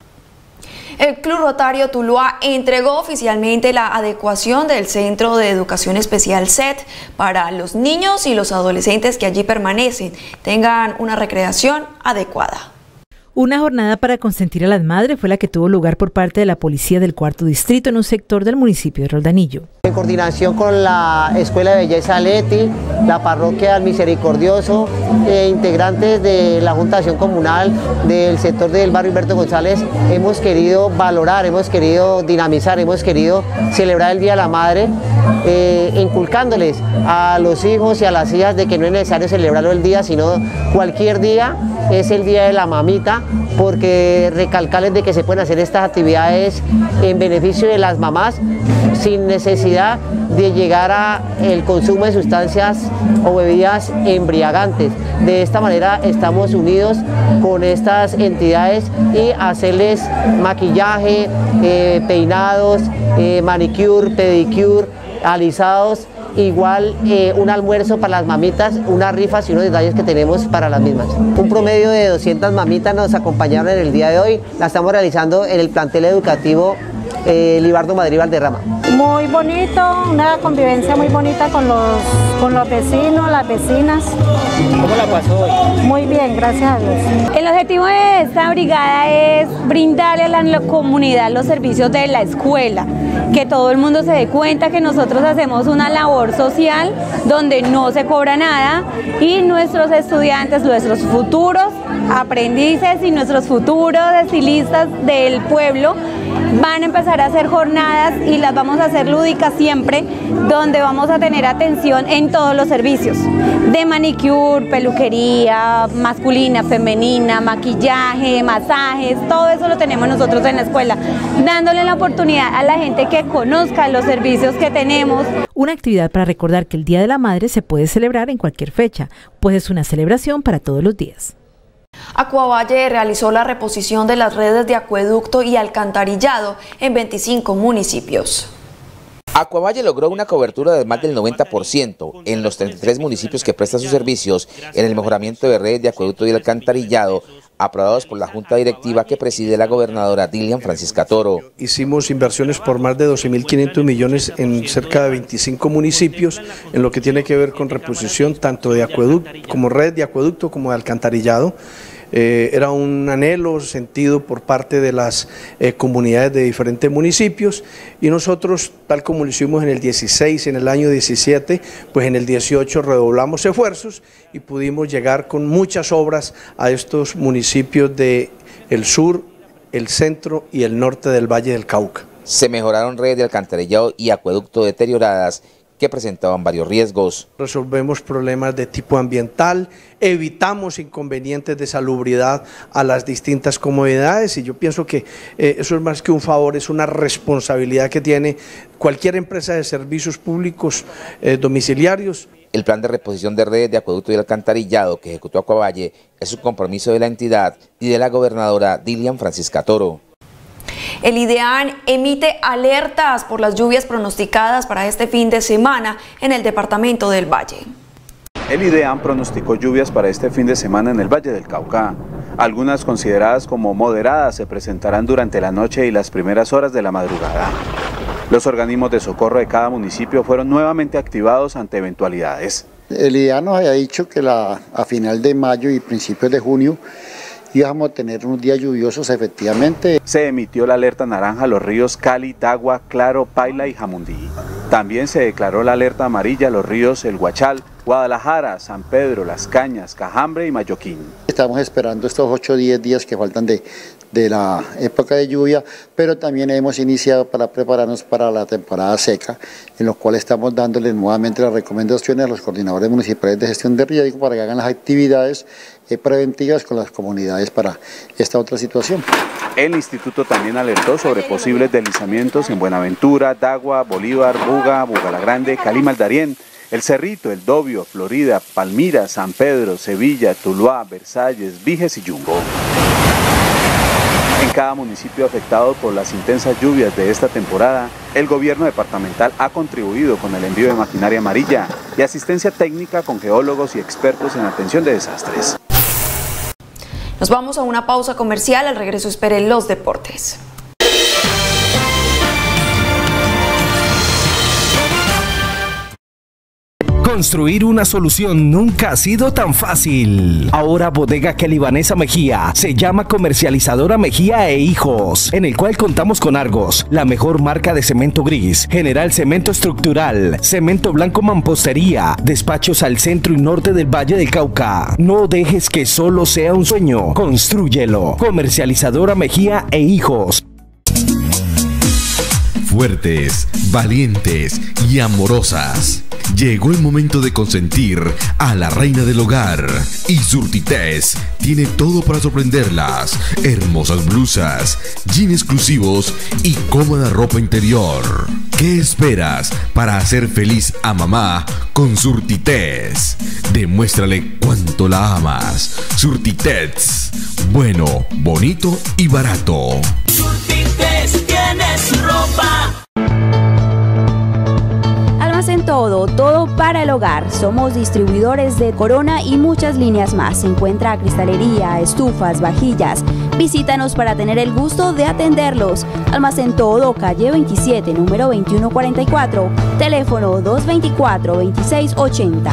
El Club Rotario Tuluá entregó oficialmente la adecuación del Centro de Educación Especial C E T para los niños y los adolescentes que allí permanecen, tengan una recreación adecuada. Una jornada para consentir a las madres fue la que tuvo lugar por parte de la Policía del Cuarto Distrito en un sector del municipio de Roldanillo. En coordinación con la Escuela de Belleza Leti, la Parroquia del Misericordioso, e integrantes de la Junta de Acción Comunal del sector del barrio Humberto González, hemos querido valorar, hemos querido dinamizar, hemos querido celebrar el Día de la Madre, eh, inculcándoles a los hijos y a las hijas de que no es necesario celebrarlo el día, sino cualquier día es el Día de la Mamita, porque recalcarles de que se pueden hacer estas actividades en beneficio de las mamás sin necesidad de llegar a el consumo de sustancias o bebidas embriagantes. De esta manera estamos unidos con estas entidades y hacerles maquillaje, eh, peinados, eh, manicure, pedicure, alisados igual eh, un almuerzo para las mamitas, unas rifas y unos detalles que tenemos para las mismas. Un promedio de doscientas mamitas nos acompañaron en el día de hoy, la estamos realizando en el plantel educativo eh, Libardo Madrid Valderrama. Muy bonito, una convivencia muy bonita con los, con los vecinos, las vecinas. ¿Cómo la pasó hoy? Muy bien, gracias a Dios. El objetivo de esta brigada es brindarle a la comunidad los servicios de la escuela, que todo el mundo se dé cuenta que nosotros hacemos una labor social donde no se cobra nada y nuestros estudiantes, nuestros futuros aprendices y nuestros futuros estilistas del pueblo van a empezar a hacer jornadas y las vamos a hacer lúdicas siempre, donde vamos a tener atención en todos los servicios, de manicure, peluquería, masculina, femenina, maquillaje, masajes, todo eso lo tenemos nosotros en la escuela, dándole la oportunidad a la gente que conozca los servicios que tenemos. Una actividad para recordar que el Día de la Madre se puede celebrar en cualquier fecha, pues es una celebración para todos los días. Acuavalle realizó la reposición de las redes de acueducto y alcantarillado en veinticinco municipios. Acuavalle logró una cobertura de más del noventa por ciento en los treinta y tres municipios que prestan sus servicios en el mejoramiento de redes de acueducto y alcantarillado aprobados por la Junta Directiva que preside la gobernadora Dilian Francisca Toro. Hicimos inversiones por más de doce mil quinientos millones en cerca de veinticinco municipios en lo que tiene que ver con reposición tanto de acueducto como red de acueducto como de alcantarillado. Eh, era un anhelo sentido por parte de las eh, comunidades de diferentes municipios y nosotros, tal como lo hicimos en el dieciséis, en el año diecisiete, pues en el dieciocho redoblamos esfuerzos y pudimos llegar con muchas obras a estos municipios del sur, el centro y el norte del Valle del Cauca. Se mejoraron redes de alcantarillado y acueducto deterioradas que presentaban varios riesgos. Resolvemos problemas de tipo ambiental, evitamos inconvenientes de salubridad a las distintas comunidades y yo pienso que eh, eso es más que un favor, es una responsabilidad que tiene cualquier empresa de servicios públicos eh, domiciliarios. El plan de reposición de redes de acueducto y alcantarillado que ejecutó Acuavalle es un compromiso de la entidad y de la gobernadora Dilian Francisca Toro. El IDEAN emite alertas por las lluvias pronosticadas para este fin de semana en el departamento del Valle. El IDEAN pronosticó lluvias para este fin de semana en el Valle del Cauca. Algunas consideradas como moderadas se presentarán durante la noche y las primeras horas de la madrugada. Los organismos de socorro de cada municipio fueron nuevamente activados ante eventualidades. El IDEAN nos había dicho que la, a final de mayo y principios de junio íbamos a tener unos días lluviosos efectivamente. Se emitió la alerta naranja a los ríos Cali, Tagua, Claro, Paila y Jamundí. También se declaró la alerta amarilla a los ríos El Guachal, Guadalajara, San Pedro, Las Cañas, Cajambre y Mayoquín. Estamos esperando estos ocho o diez días que faltan de, de la época de lluvia, pero también hemos iniciado para prepararnos para la temporada seca, en lo cual estamos dándoles nuevamente las recomendaciones a los coordinadores municipales de gestión de riesgo para que hagan las actividades eh, preventivas con las comunidades para esta otra situación. El instituto también alertó sobre posibles deslizamientos en Buenaventura, Tagua, Bolívar, Buga, Bugalagrande, Cali, Maldarién, El Cerrito, El Dobio, Florida, Palmira, San Pedro, Sevilla, Tuluá, Versalles, Viges y Yumbo. En cada municipio afectado por las intensas lluvias de esta temporada, el gobierno departamental ha contribuido con el envío de maquinaria amarilla y asistencia técnica con geólogos y expertos en atención de desastres. Nos vamos a una pausa comercial, al regreso esperen los deportes. Construir una solución nunca ha sido tan fácil. Ahora Bodega Calibanesa Mejía se llama Comercializadora Mejía e Hijos, en el cual contamos con Argos, la mejor marca de cemento gris, General Cemento Estructural, Cemento Blanco Mampostería, despachos al centro y norte del Valle del Cauca. No dejes que solo sea un sueño, constrúyelo. Comercializadora Mejía e Hijos. Fuertes, valientes y amorosas. Llegó el momento de consentir a la reina del hogar. Y Surtités tiene todo para sorprenderlas. Hermosas blusas, jeans exclusivos y cómoda ropa interior. ¿Qué esperas para hacer feliz a mamá con Surtités? Demuéstrale cuánto la amas. Surtités, bueno, bonito y barato. Surtités tiene su ropa. todo, todo para el hogar. Somos distribuidores de Corona y muchas líneas más. Se encuentra cristalería, estufas, vajillas. Visítanos para tener el gusto de atenderlos. Almacén Todo, calle veintisiete, número veintiuno cuarenta y cuatro. Teléfono dos veinticuatro, veintiséis ochenta.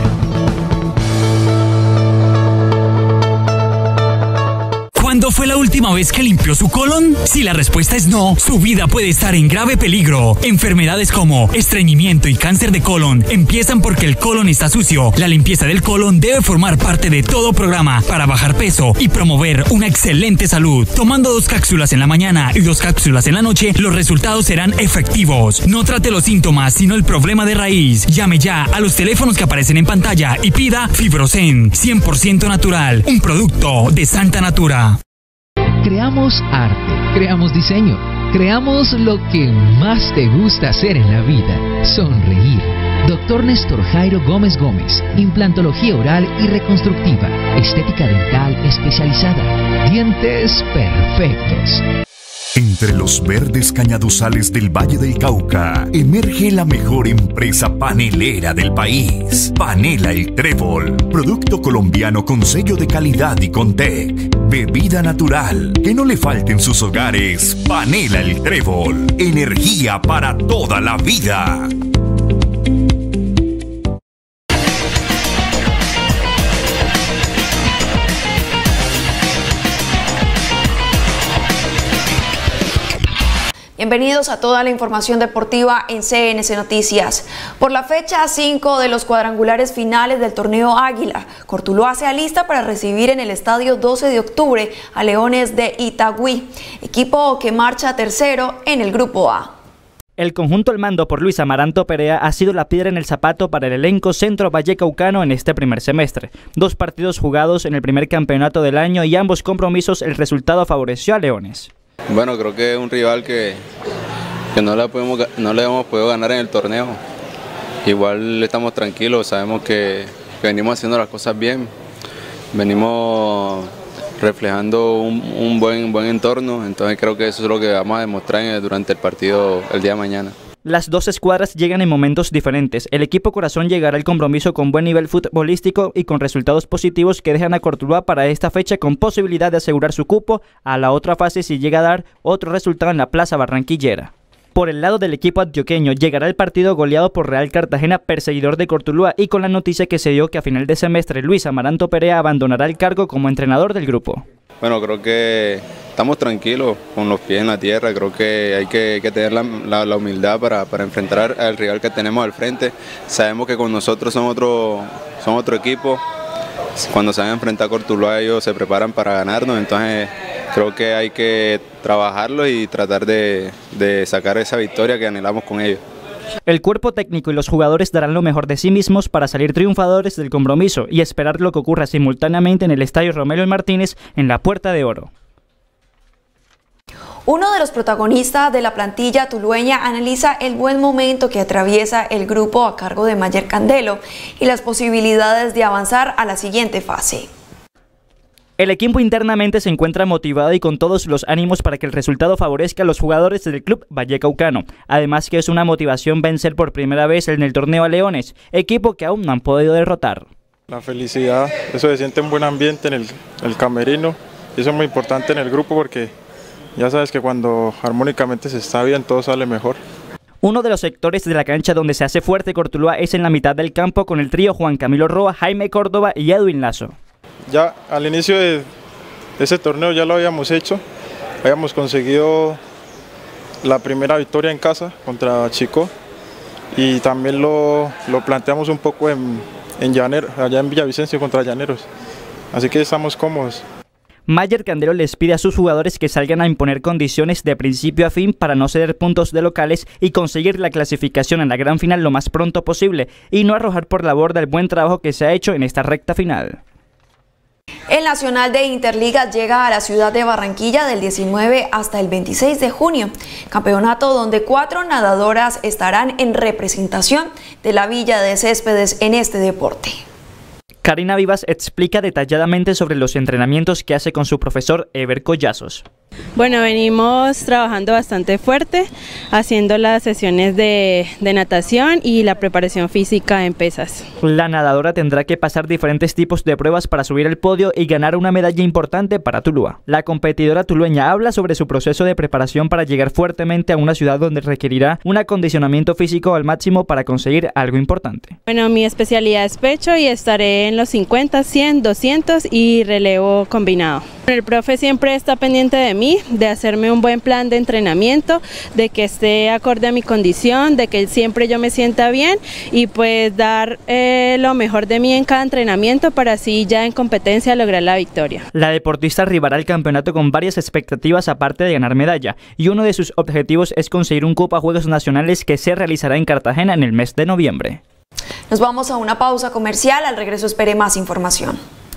¿Cuándo fue la última vez que limpió su colon? Si la respuesta es no, su vida puede estar en grave peligro. Enfermedades como estreñimiento y cáncer de colon empiezan porque el colon está sucio. La limpieza del colon debe formar parte de todo programa para bajar peso y promover una excelente salud. Tomando dos cápsulas en la mañana y dos cápsulas en la noche, los resultados serán efectivos. No trate los síntomas, sino el problema de raíz. Llame ya a los teléfonos que aparecen en pantalla y pida Fibrosen, cien por ciento natural, un producto de Santa Natura. Creamos arte, creamos diseño, creamos lo que más te gusta hacer en la vida, sonreír. Doctor Néstor Jairo Gómez Gómez, implantología oral y reconstructiva, estética dental especializada, dientes perfectos. Entre los verdes cañaduzales del Valle del Cauca, emerge la mejor empresa panelera del país. Panela El Trébol, producto colombiano con sello de calidad y Contec. Bebida natural, que no le falte en sus hogares. Panela El Trébol, energía para toda la vida. Bienvenidos a toda la información deportiva en C N C Noticias. Por la fecha cinco de los cuadrangulares finales del torneo Águila, Cortuluá se alista para recibir en el estadio doce de octubre a Leones de Itagüí, equipo que marcha tercero en el grupo A. El conjunto al mando por Luis Amaranto Perea ha sido la piedra en el zapato para el elenco centro vallecaucano en este primer semestre. Dos partidos jugados en el primer campeonato del año y ambos compromisos el resultado favoreció a Leones. Bueno, creo que es un rival que, que no, le podemos, no le hemos podido ganar en el torneo. Igual estamos tranquilos, sabemos que, que venimos haciendo las cosas bien, venimos reflejando un, un buen, buen entorno, entonces creo que eso es lo que vamos a demostrar durante el partido el día de mañana. Las dos escuadras llegan en momentos diferentes. El equipo Corazón llegará al compromiso con buen nivel futbolístico y con resultados positivos que dejan a Cortuluá para esta fecha con posibilidad de asegurar su cupo a la otra fase si llega a dar otro resultado en la Plaza Barranquillera. Por el lado del equipo antioqueño llegará el partido goleado por Real Cartagena, perseguidor de Cortuluá, y con la noticia que se dio que a final de semestre Luis Amaranto Perea abandonará el cargo como entrenador del grupo. Bueno, creo que estamos tranquilos, con los pies en la tierra, creo que hay que, que tener la, la, la humildad para, para enfrentar al rival que tenemos al frente. Sabemos que con nosotros son otro, son otro equipo, cuando se van a enfrentar a Cortuluá ellos se preparan para ganarnos, entonces creo que hay que trabajarlo y tratar de, de sacar esa victoria que anhelamos con ellos. El cuerpo técnico y los jugadores darán lo mejor de sí mismos para salir triunfadores del compromiso y esperar lo que ocurra simultáneamente en el Estadio Romelio Martínez en la Puerta de Oro. Uno de los protagonistas de la plantilla tulueña analiza el buen momento que atraviesa el grupo a cargo de Mayer Candelo y las posibilidades de avanzar a la siguiente fase. El equipo internamente se encuentra motivado y con todos los ánimos para que el resultado favorezca a los jugadores del club vallecaucano. Además que es una motivación vencer por primera vez en el torneo a Leones, equipo que aún no han podido derrotar. La felicidad, eso se siente un buen ambiente en el, el camerino, y eso es muy importante en el grupo porque ya sabes que cuando armónicamente se está bien todo sale mejor. Uno de los sectores de la cancha donde se hace fuerte Cortuluá es en la mitad del campo con el trío Juan Camilo Roa, Jaime Córdoba y Edwin Lazo. Ya al inicio de, de ese torneo ya lo habíamos hecho, habíamos conseguido la primera victoria en casa contra Chico y también lo, lo planteamos un poco en, en Llaneros, allá en Villavicencio contra Llaneros, así que estamos cómodos. Mayer Candelo les pide a sus jugadores que salgan a imponer condiciones de principio a fin para no ceder puntos de locales y conseguir la clasificación en la gran final lo más pronto posible y no arrojar por la borda el buen trabajo que se ha hecho en esta recta final. El Nacional de Interligas llega a la ciudad de Barranquilla del diecinueve hasta el veintiséis de junio, campeonato donde cuatro nadadoras estarán en representación de la Villa de Céspedes en este deporte. Karina Vivas explica detalladamente sobre los entrenamientos que hace con su profesor Ever Collazos. Bueno, venimos trabajando bastante fuerte, haciendo las sesiones de, de natación y la preparación física en pesas. La nadadora tendrá que pasar diferentes tipos de pruebas para subir al podio y ganar una medalla importante para Tuluá. La competidora tulueña habla sobre su proceso de preparación para llegar fuertemente a una ciudad donde requerirá un acondicionamiento físico al máximo para conseguir algo importante. Bueno, mi especialidad es pecho y estaré en los cincuenta, cien, doscientos y relevo combinado. El profe siempre está pendiente de mí, de hacerme un buen plan de entrenamiento, de que esté acorde a mi condición, de que siempre yo me sienta bien y pues dar eh, lo mejor de mí en cada entrenamiento para así ya en competencia lograr la victoria. La deportista arribará al campeonato con varias expectativas aparte de ganar medalla, y uno de sus objetivos es conseguir un cupo a Juegos Nacionales que se realizará en Cartagena en el mes de noviembre. Nos vamos a una pausa comercial, al regreso espere más información.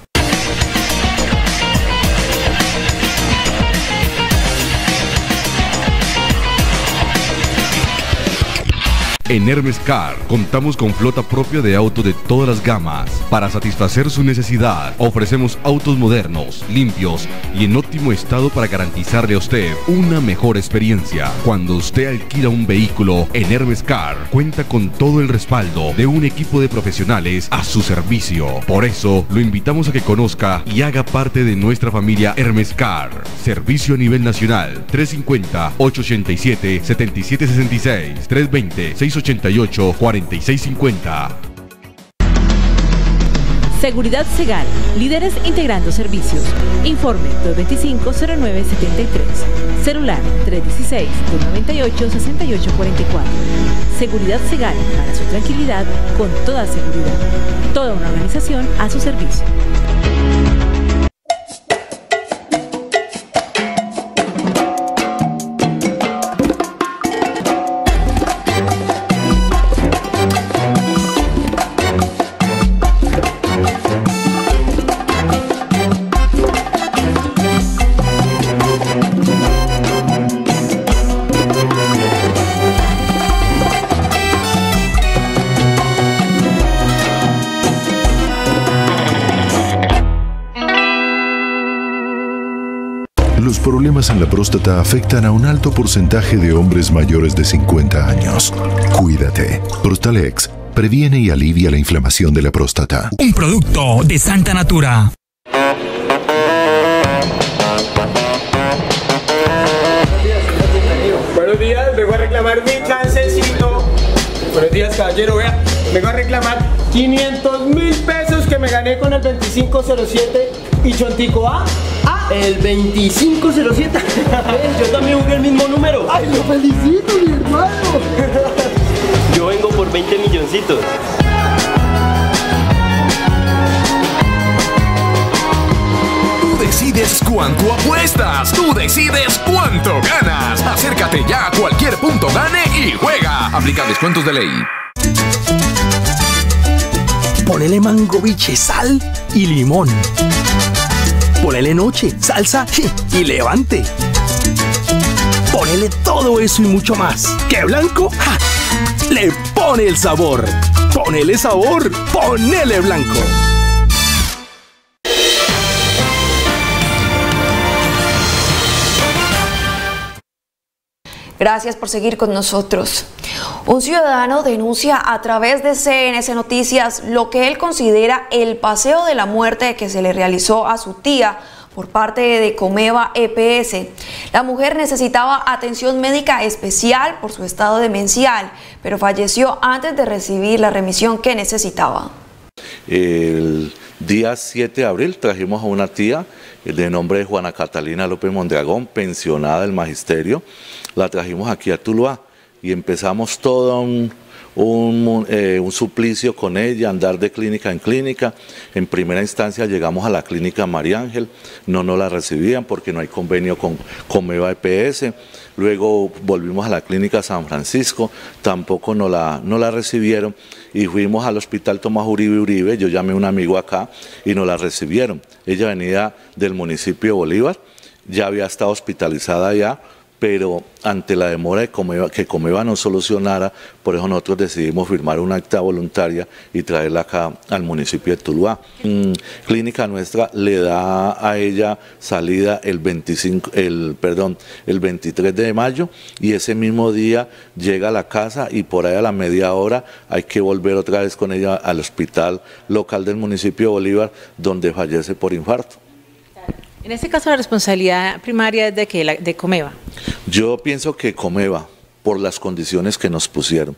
En Hermes Car contamos con flota propia de autos de todas las gamas. Para satisfacer su necesidad, ofrecemos autos modernos, limpios y en óptimo estado para garantizarle a usted una mejor experiencia. Cuando usted alquila un vehículo en Hermes Car, cuenta con todo el respaldo de un equipo de profesionales a su servicio. Por eso, lo invitamos a que conozca y haga parte de nuestra familia Hermes Car. Servicio a nivel nacional, tres cinco cero, ocho ocho siete, siete siete seis seis, tres dos cero, seis ochenta y ocho, cuarenta y seis cincuenta. Seguridad Segal, líderes integrando servicios. Informe dos dos cinco, cero nueve siete tres. Celular tres uno seis, dos nueve ocho, seis ocho cuatro cuatro. Seguridad Segal, para su tranquilidad con toda seguridad. Toda una organización a su servicio. Los problemas en la próstata afectan a un alto porcentaje de hombres mayores de cincuenta años. Cuídate. Prostalex previene y alivia la inflamación de la próstata. Un producto de Santa Natura. Buenos días, vengo a reclamar mi chancecito. Buenos días, caballero, vea. Vengo a reclamar quinientos mil pesos que me gané con el veinticinco cero siete y Chontico A. Ah, el veinticinco cero siete. Yo también jugué el mismo número. ¡Ay, lo felicito, mi hermano! Yo vengo por veinte milloncitos. Tú decides cuánto apuestas, tú decides cuánto ganas. Acércate ya a cualquier punto gane y juega. Aplica descuentos de ley. Ponele mango biche, sal y limón. Ponele noche, salsa y levante. Ponele todo eso y mucho más. ¿Qué blanco? ¡Ja! Le pone el sabor. Ponele sabor, ponele blanco. Gracias por seguir con nosotros. Un ciudadano denuncia a través de C N S Noticias lo que él considera el paseo de la muerte que se le realizó a su tía por parte de Comeva E P S. La mujer necesitaba atención médica especial por su estado demencial, pero falleció antes de recibir la remisión que necesitaba. El día siete de abril trajimos a una tía de nombre de Juana Catalina López Mondragón, pensionada del magisterio. La trajimos aquí a Tuluá y empezamos todo un, un, eh, un suplicio con ella, andar de clínica en clínica. En primera instancia llegamos a la clínica María Ángel, no nos la recibían porque no hay convenio con Comeva E P S. Luego volvimos a la clínica San Francisco, tampoco nos la, no la recibieron, y fuimos al hospital Tomás Uribe Uribe. Yo llamé a un amigo acá y nos la recibieron. Ella venía del municipio de Bolívar, ya había estado hospitalizada allá, pero ante la demora de Comeva, que Comeva no solucionara, por eso nosotros decidimos firmar una acta voluntaria y traerla acá al municipio de Tuluá. Mm, Clínica Nuestra le da a ella salida el, veinticinco, el, perdón, el veintitrés de mayo y ese mismo día llega a la casa y por ahí a la media hora hay que volver otra vez con ella al hospital local del municipio de Bolívar, donde fallece por infarto. En este caso la responsabilidad primaria es de que de Comeva. Yo pienso que Comeva, por las condiciones que nos pusieron.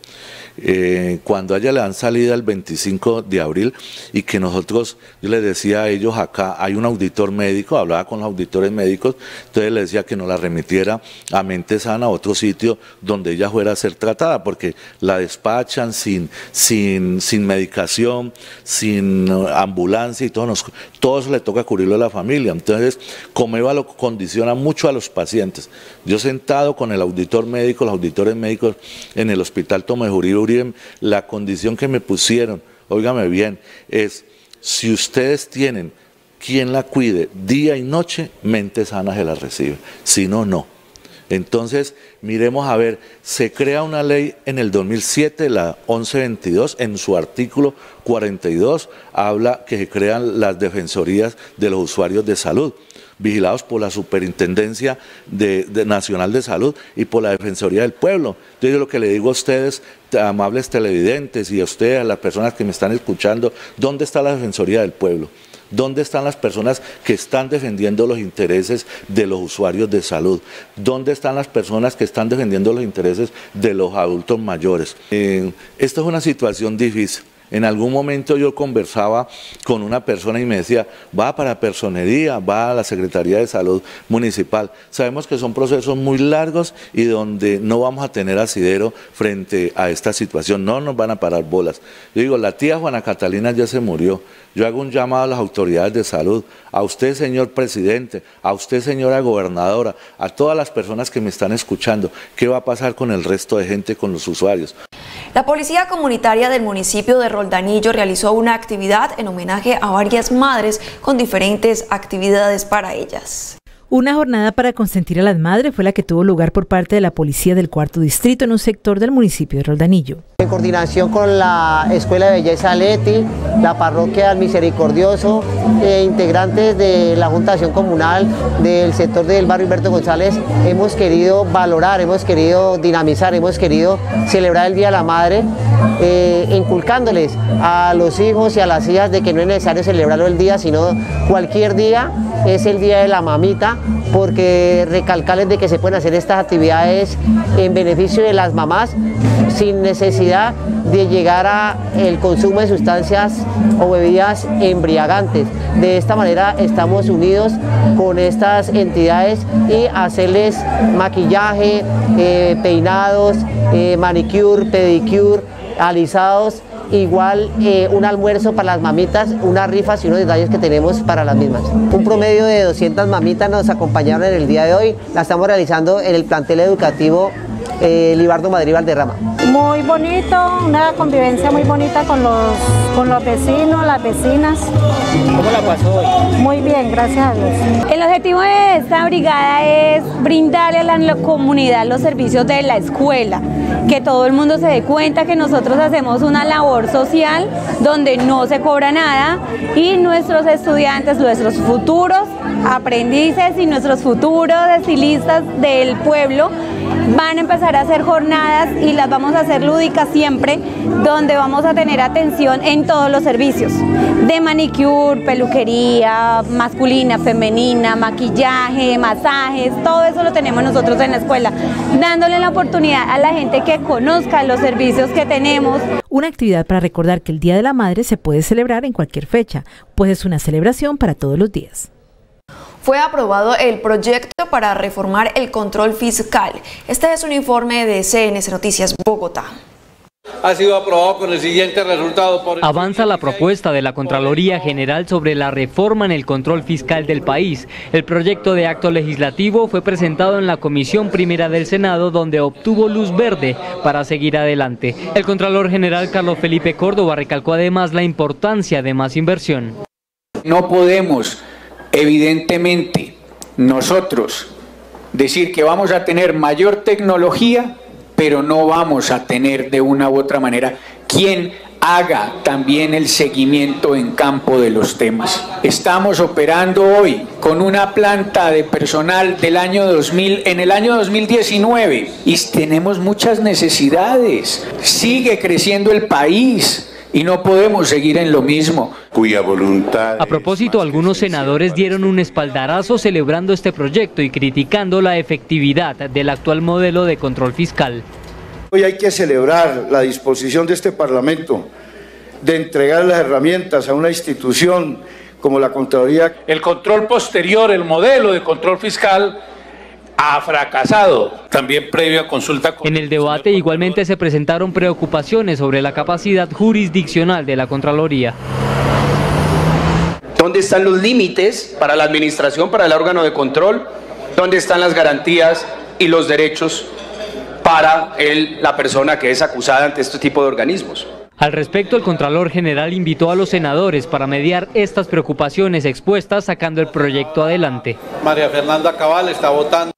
Eh, cuando a ella le dan salida el veinticinco de abril y que nosotros, yo les decía a ellos acá, hay un auditor médico, hablaba con los auditores médicos, entonces les decía que nos la remitiera a Mente Sana, a otro sitio donde ella fuera a ser tratada, porque la despachan sin, sin, sin medicación, sin ambulancia y todo, nos, todo eso le toca cubrirlo a la familia. Entonces, Comeva lo condiciona mucho a los pacientes. Yo sentado con el auditor médico, los auditores médicos en el hospital Tomás Uribe, la condición que me pusieron, óigame bien, es si ustedes tienen quien la cuide día y noche, Mente Sana se la recibe, si no, no. Entonces, miremos a ver, se crea una ley en el dos mil siete, la once veintidós, en su artículo cuarenta y dos, habla que se crean las defensorías de los usuarios de salud, vigilados por la Superintendencia de, de Nacional de Salud y por la Defensoría del Pueblo. Entonces yo lo que le digo a ustedes, amables televidentes, y a ustedes, a las personas que me están escuchando, ¿dónde está la Defensoría del Pueblo? ¿Dónde están las personas que están defendiendo los intereses de los usuarios de salud? ¿Dónde están las personas que están defendiendo los intereses de los adultos mayores? Eh, esta es una situación difícil. En algún momento yo conversaba con una persona y me decía, va para personería, va a la Secretaría de Salud Municipal. Sabemos que son procesos muy largos y donde no vamos a tener asidero frente a esta situación, no nos van a parar bolas. Yo digo, la tía Juana Catalina ya se murió. Yo hago un llamado a las autoridades de salud, a usted, señor presidente, a usted, señora gobernadora, a todas las personas que me están escuchando. ¿Qué va a pasar con el resto de gente, con los usuarios? La Policía Comunitaria del municipio de Roldanillo realizó una actividad en homenaje a varias madres con diferentes actividades para ellas. Una jornada para consentir a las madres fue la que tuvo lugar por parte de la Policía del Cuarto Distrito en un sector del municipio de Roldanillo. En coordinación con la Escuela de Belleza Leti, la Parroquia del Misericordioso, e integrantes de la Junta de Acción Comunal del sector del barrio Humberto González, hemos querido valorar, hemos querido dinamizar, hemos querido celebrar el Día de la Madre, eh, inculcándoles a los hijos y a las hijas de que no es necesario celebrarlo el día, sino cualquier día es el Día de la Mamita, porque recalcarles de que se pueden hacer estas actividades en beneficio de las mamás sin necesidad de llegar a el consumo de sustancias o bebidas embriagantes. De esta manera estamos unidos con estas entidades y hacerles maquillaje, eh, peinados, eh, manicure, pedicure, alisados, igual eh, un almuerzo para las mamitas, unas rifas y unos detalles que tenemos para las mismas. Un promedio de doscientas mamitas nos acompañaron en el día de hoy, la estamos realizando en el plantel educativo eh, Libardo Madrid Valderrama. Muy bonito, una convivencia muy bonita con los, con los vecinos, las vecinas. ¿Cómo la pasó hoy? Muy bien, gracias a Dios. El objetivo de esta brigada es brindarle a la comunidad los servicios de la escuela, que todo el mundo se dé cuenta que nosotros hacemos una labor social donde no se cobra nada y nuestros estudiantes, nuestros futuros aprendices y nuestros futuros estilistas del pueblo van a empezar a hacer jornadas y las vamos a hacer lúdicas siempre, donde vamos a tener atención en todos los servicios, de manicure, peluquería, masculina, femenina, maquillaje, masajes, todo eso lo tenemos nosotros en la escuela, dándole la oportunidad a la gente que conozca los servicios que tenemos. Una actividad para recordar que el Día de la Madre se puede celebrar en cualquier fecha, pues es una celebración para todos los días. Fue aprobado el proyecto para reformar el control fiscal. Este es un informe de C N C Noticias Bogotá. Ha sido aprobado con el siguiente resultado. Por el... Avanza la propuesta de la Contraloría General sobre la reforma en el control fiscal del país. El proyecto de acto legislativo fue presentado en la Comisión Primera del Senado, donde obtuvo luz verde para seguir adelante. El Contralor General Carlos Felipe Córdoba recalcó además la importancia de más inversión. No podemos, evidentemente, nosotros decir que vamos a tener mayor tecnología, pero no vamos a tener de una u otra manera quien haga también el seguimiento en campo de los temas. Estamos operando hoy con una planta de personal del año dos mil, en el año dos mil diecinueve, y tenemos muchas necesidades. Sigue creciendo el país y no podemos seguir en lo mismo. Cuya voluntad. A propósito, algunos senadores dieron un espaldarazo celebrando este proyecto y criticando la efectividad del actual modelo de control fiscal. Hoy hay que celebrar la disposición de este Parlamento de entregar las herramientas a una institución como la Contraloría. El control posterior, el modelo de control fiscal, ha fracasado, también previo a consulta con... En el debate igualmente se presentaron preocupaciones sobre la capacidad jurisdiccional de la Contraloría. ¿Dónde están los límites para la administración, para el órgano de control? ¿Dónde están las garantías y los derechos para el, la persona que es acusada ante este tipo de organismos? Al respecto, el Contralor General invitó a los senadores para mediar estas preocupaciones expuestas, sacando el proyecto adelante. María Fernanda Cabal está votando.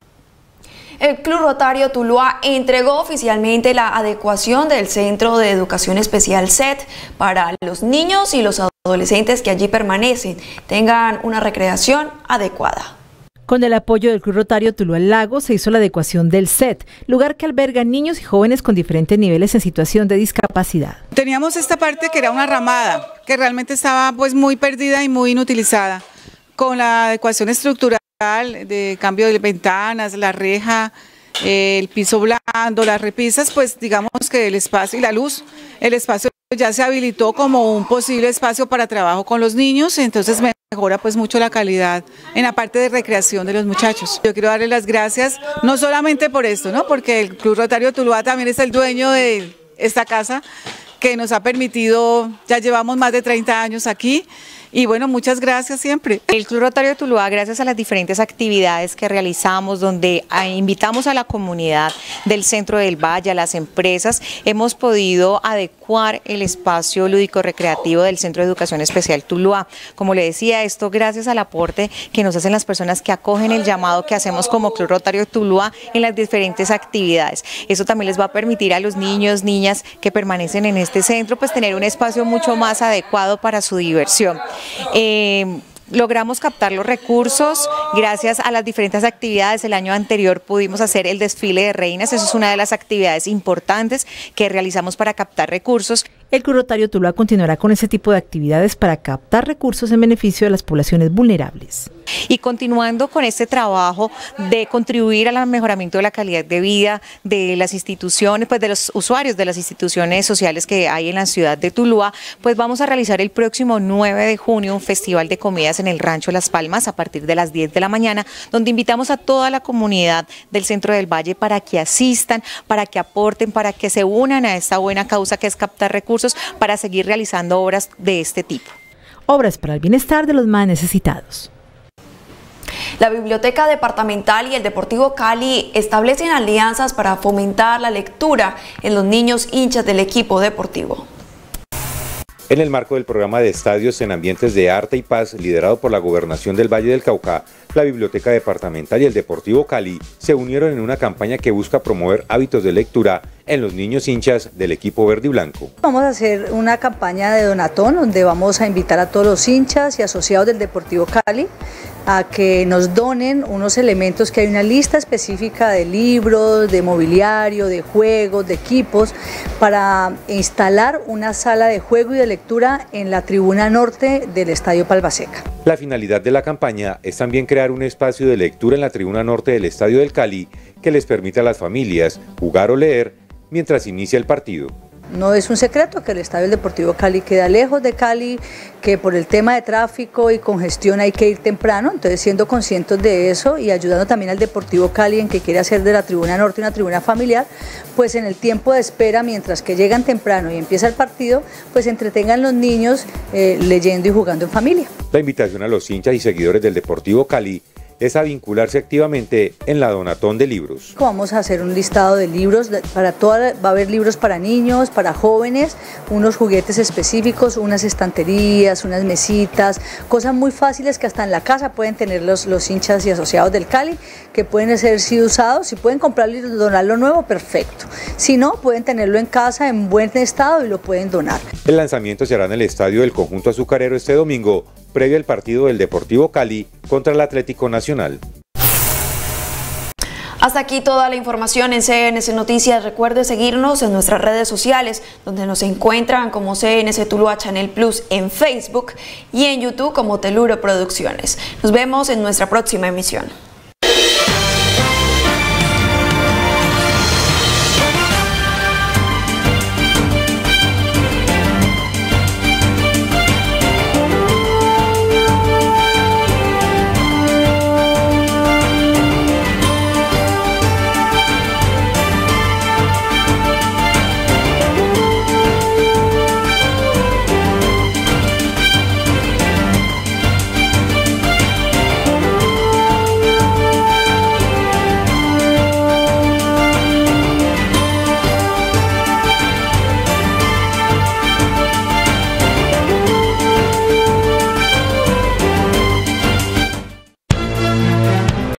El Club Rotario Tuluá entregó oficialmente la adecuación del Centro de Educación Especial C E T para los niños y los adolescentes que allí permanecen tengan una recreación adecuada. Con el apoyo del Club Rotario Tuluá Lago se hizo la adecuación del C E T, lugar que alberga niños y jóvenes con diferentes niveles en situación de discapacidad. Teníamos esta parte que era una ramada, que realmente estaba pues muy perdida y muy inutilizada. Con la adecuación estructural, de cambio de ventanas, la reja, el piso blando, las repisas, pues digamos que el espacio y la luz, el espacio ya se habilitó como un posible espacio para trabajo con los niños, entonces mejora pues mucho la calidad en la parte de recreación de los muchachos. Yo quiero darles las gracias, no solamente por esto, ¿no? Porque el Club Rotario Tuluá también es el dueño de esta casa que nos ha permitido, ya llevamos más de treinta años aquí. Y bueno, muchas gracias siempre. El Club Rotario Tuluá, gracias a las diferentes actividades que realizamos, donde invitamos a la comunidad del Centro del Valle, a las empresas, hemos podido adecuar el espacio lúdico-recreativo del Centro de Educación Especial Tuluá. Como le decía, esto gracias al aporte que nos hacen las personas que acogen el llamado que hacemos como Club Rotario Tuluá en las diferentes actividades. Eso también les va a permitir a los niños, niñas que permanecen en este centro, pues tener un espacio mucho más adecuado para su diversión. Eh, logramos captar los recursos gracias a las diferentes actividades. El año anterior pudimos hacer el desfile de reinas, eso es una de las actividades importantes que realizamos para captar recursos. El Club Rotario Tuluá continuará con ese tipo de actividades para captar recursos en beneficio de las poblaciones vulnerables. Y continuando con este trabajo de contribuir al mejoramiento de la calidad de vida de las instituciones, pues de los usuarios de las instituciones sociales que hay en la ciudad de Tuluá, pues vamos a realizar el próximo nueve de junio un festival de comidas en el Rancho Las Palmas a partir de las diez de la mañana, donde invitamos a toda la comunidad del Centro del Valle para que asistan, para que aporten, para que se unan a esta buena causa que es captar recursos para seguir realizando obras de este tipo. Obras para el bienestar de los más necesitados. La Biblioteca Departamental y el Deportivo Cali establecen alianzas para fomentar la lectura en los niños hinchas del equipo deportivo. En el marco del programa de estadios en ambientes de arte y paz liderado por la Gobernación del Valle del Cauca, la Biblioteca Departamental y el Deportivo Cali se unieron en una campaña que busca promover hábitos de lectura en los niños hinchas del equipo verde y blanco. Vamos a hacer una campaña de donatón donde vamos a invitar a todos los hinchas y asociados del Deportivo Cali a que nos donen unos elementos, que hay una lista específica de libros, de mobiliario, de juegos, de equipos, para instalar una sala de juego y de lectura en la tribuna norte del Estadio Palbaseca. La finalidad de la campaña es también crear un espacio de lectura en la tribuna norte del Estadio del Cali que les permita a las familias jugar o leer mientras inicia el partido. No es un secreto que el Estadio del Deportivo Cali queda lejos de Cali, que por el tema de tráfico y congestión hay que ir temprano, entonces siendo conscientes de eso y ayudando también al Deportivo Cali en que quiere hacer de la tribuna norte una tribuna familiar, pues en el tiempo de espera, mientras que llegan temprano y empieza el partido, pues entretengan los niños eh, leyendo y jugando en familia. La invitación a los hinchas y seguidores del Deportivo Cali es a vincularse activamente en la Donatón de libros. Vamos a hacer un listado de libros para toda, va a haber libros para niños, para jóvenes, unos juguetes específicos, unas estanterías, unas mesitas, cosas muy fáciles que hasta en la casa pueden tener los, los hinchas y asociados del Cali, que pueden ser sido usados. Si pueden comprarlo y donarlo nuevo, perfecto. Si no, pueden tenerlo en casa en buen estado y lo pueden donar. El lanzamiento se hará en el estadio del conjunto azucarero este domingo, previo al partido del Deportivo Cali contra el Atlético Nacional. Hasta aquí toda la información en C N S Noticias. Recuerde seguirnos en nuestras redes sociales, donde nos encuentran como C N S Tuluá Channel Plus en Facebook y en YouTube como Teluro Producciones. Nos vemos en nuestra próxima emisión.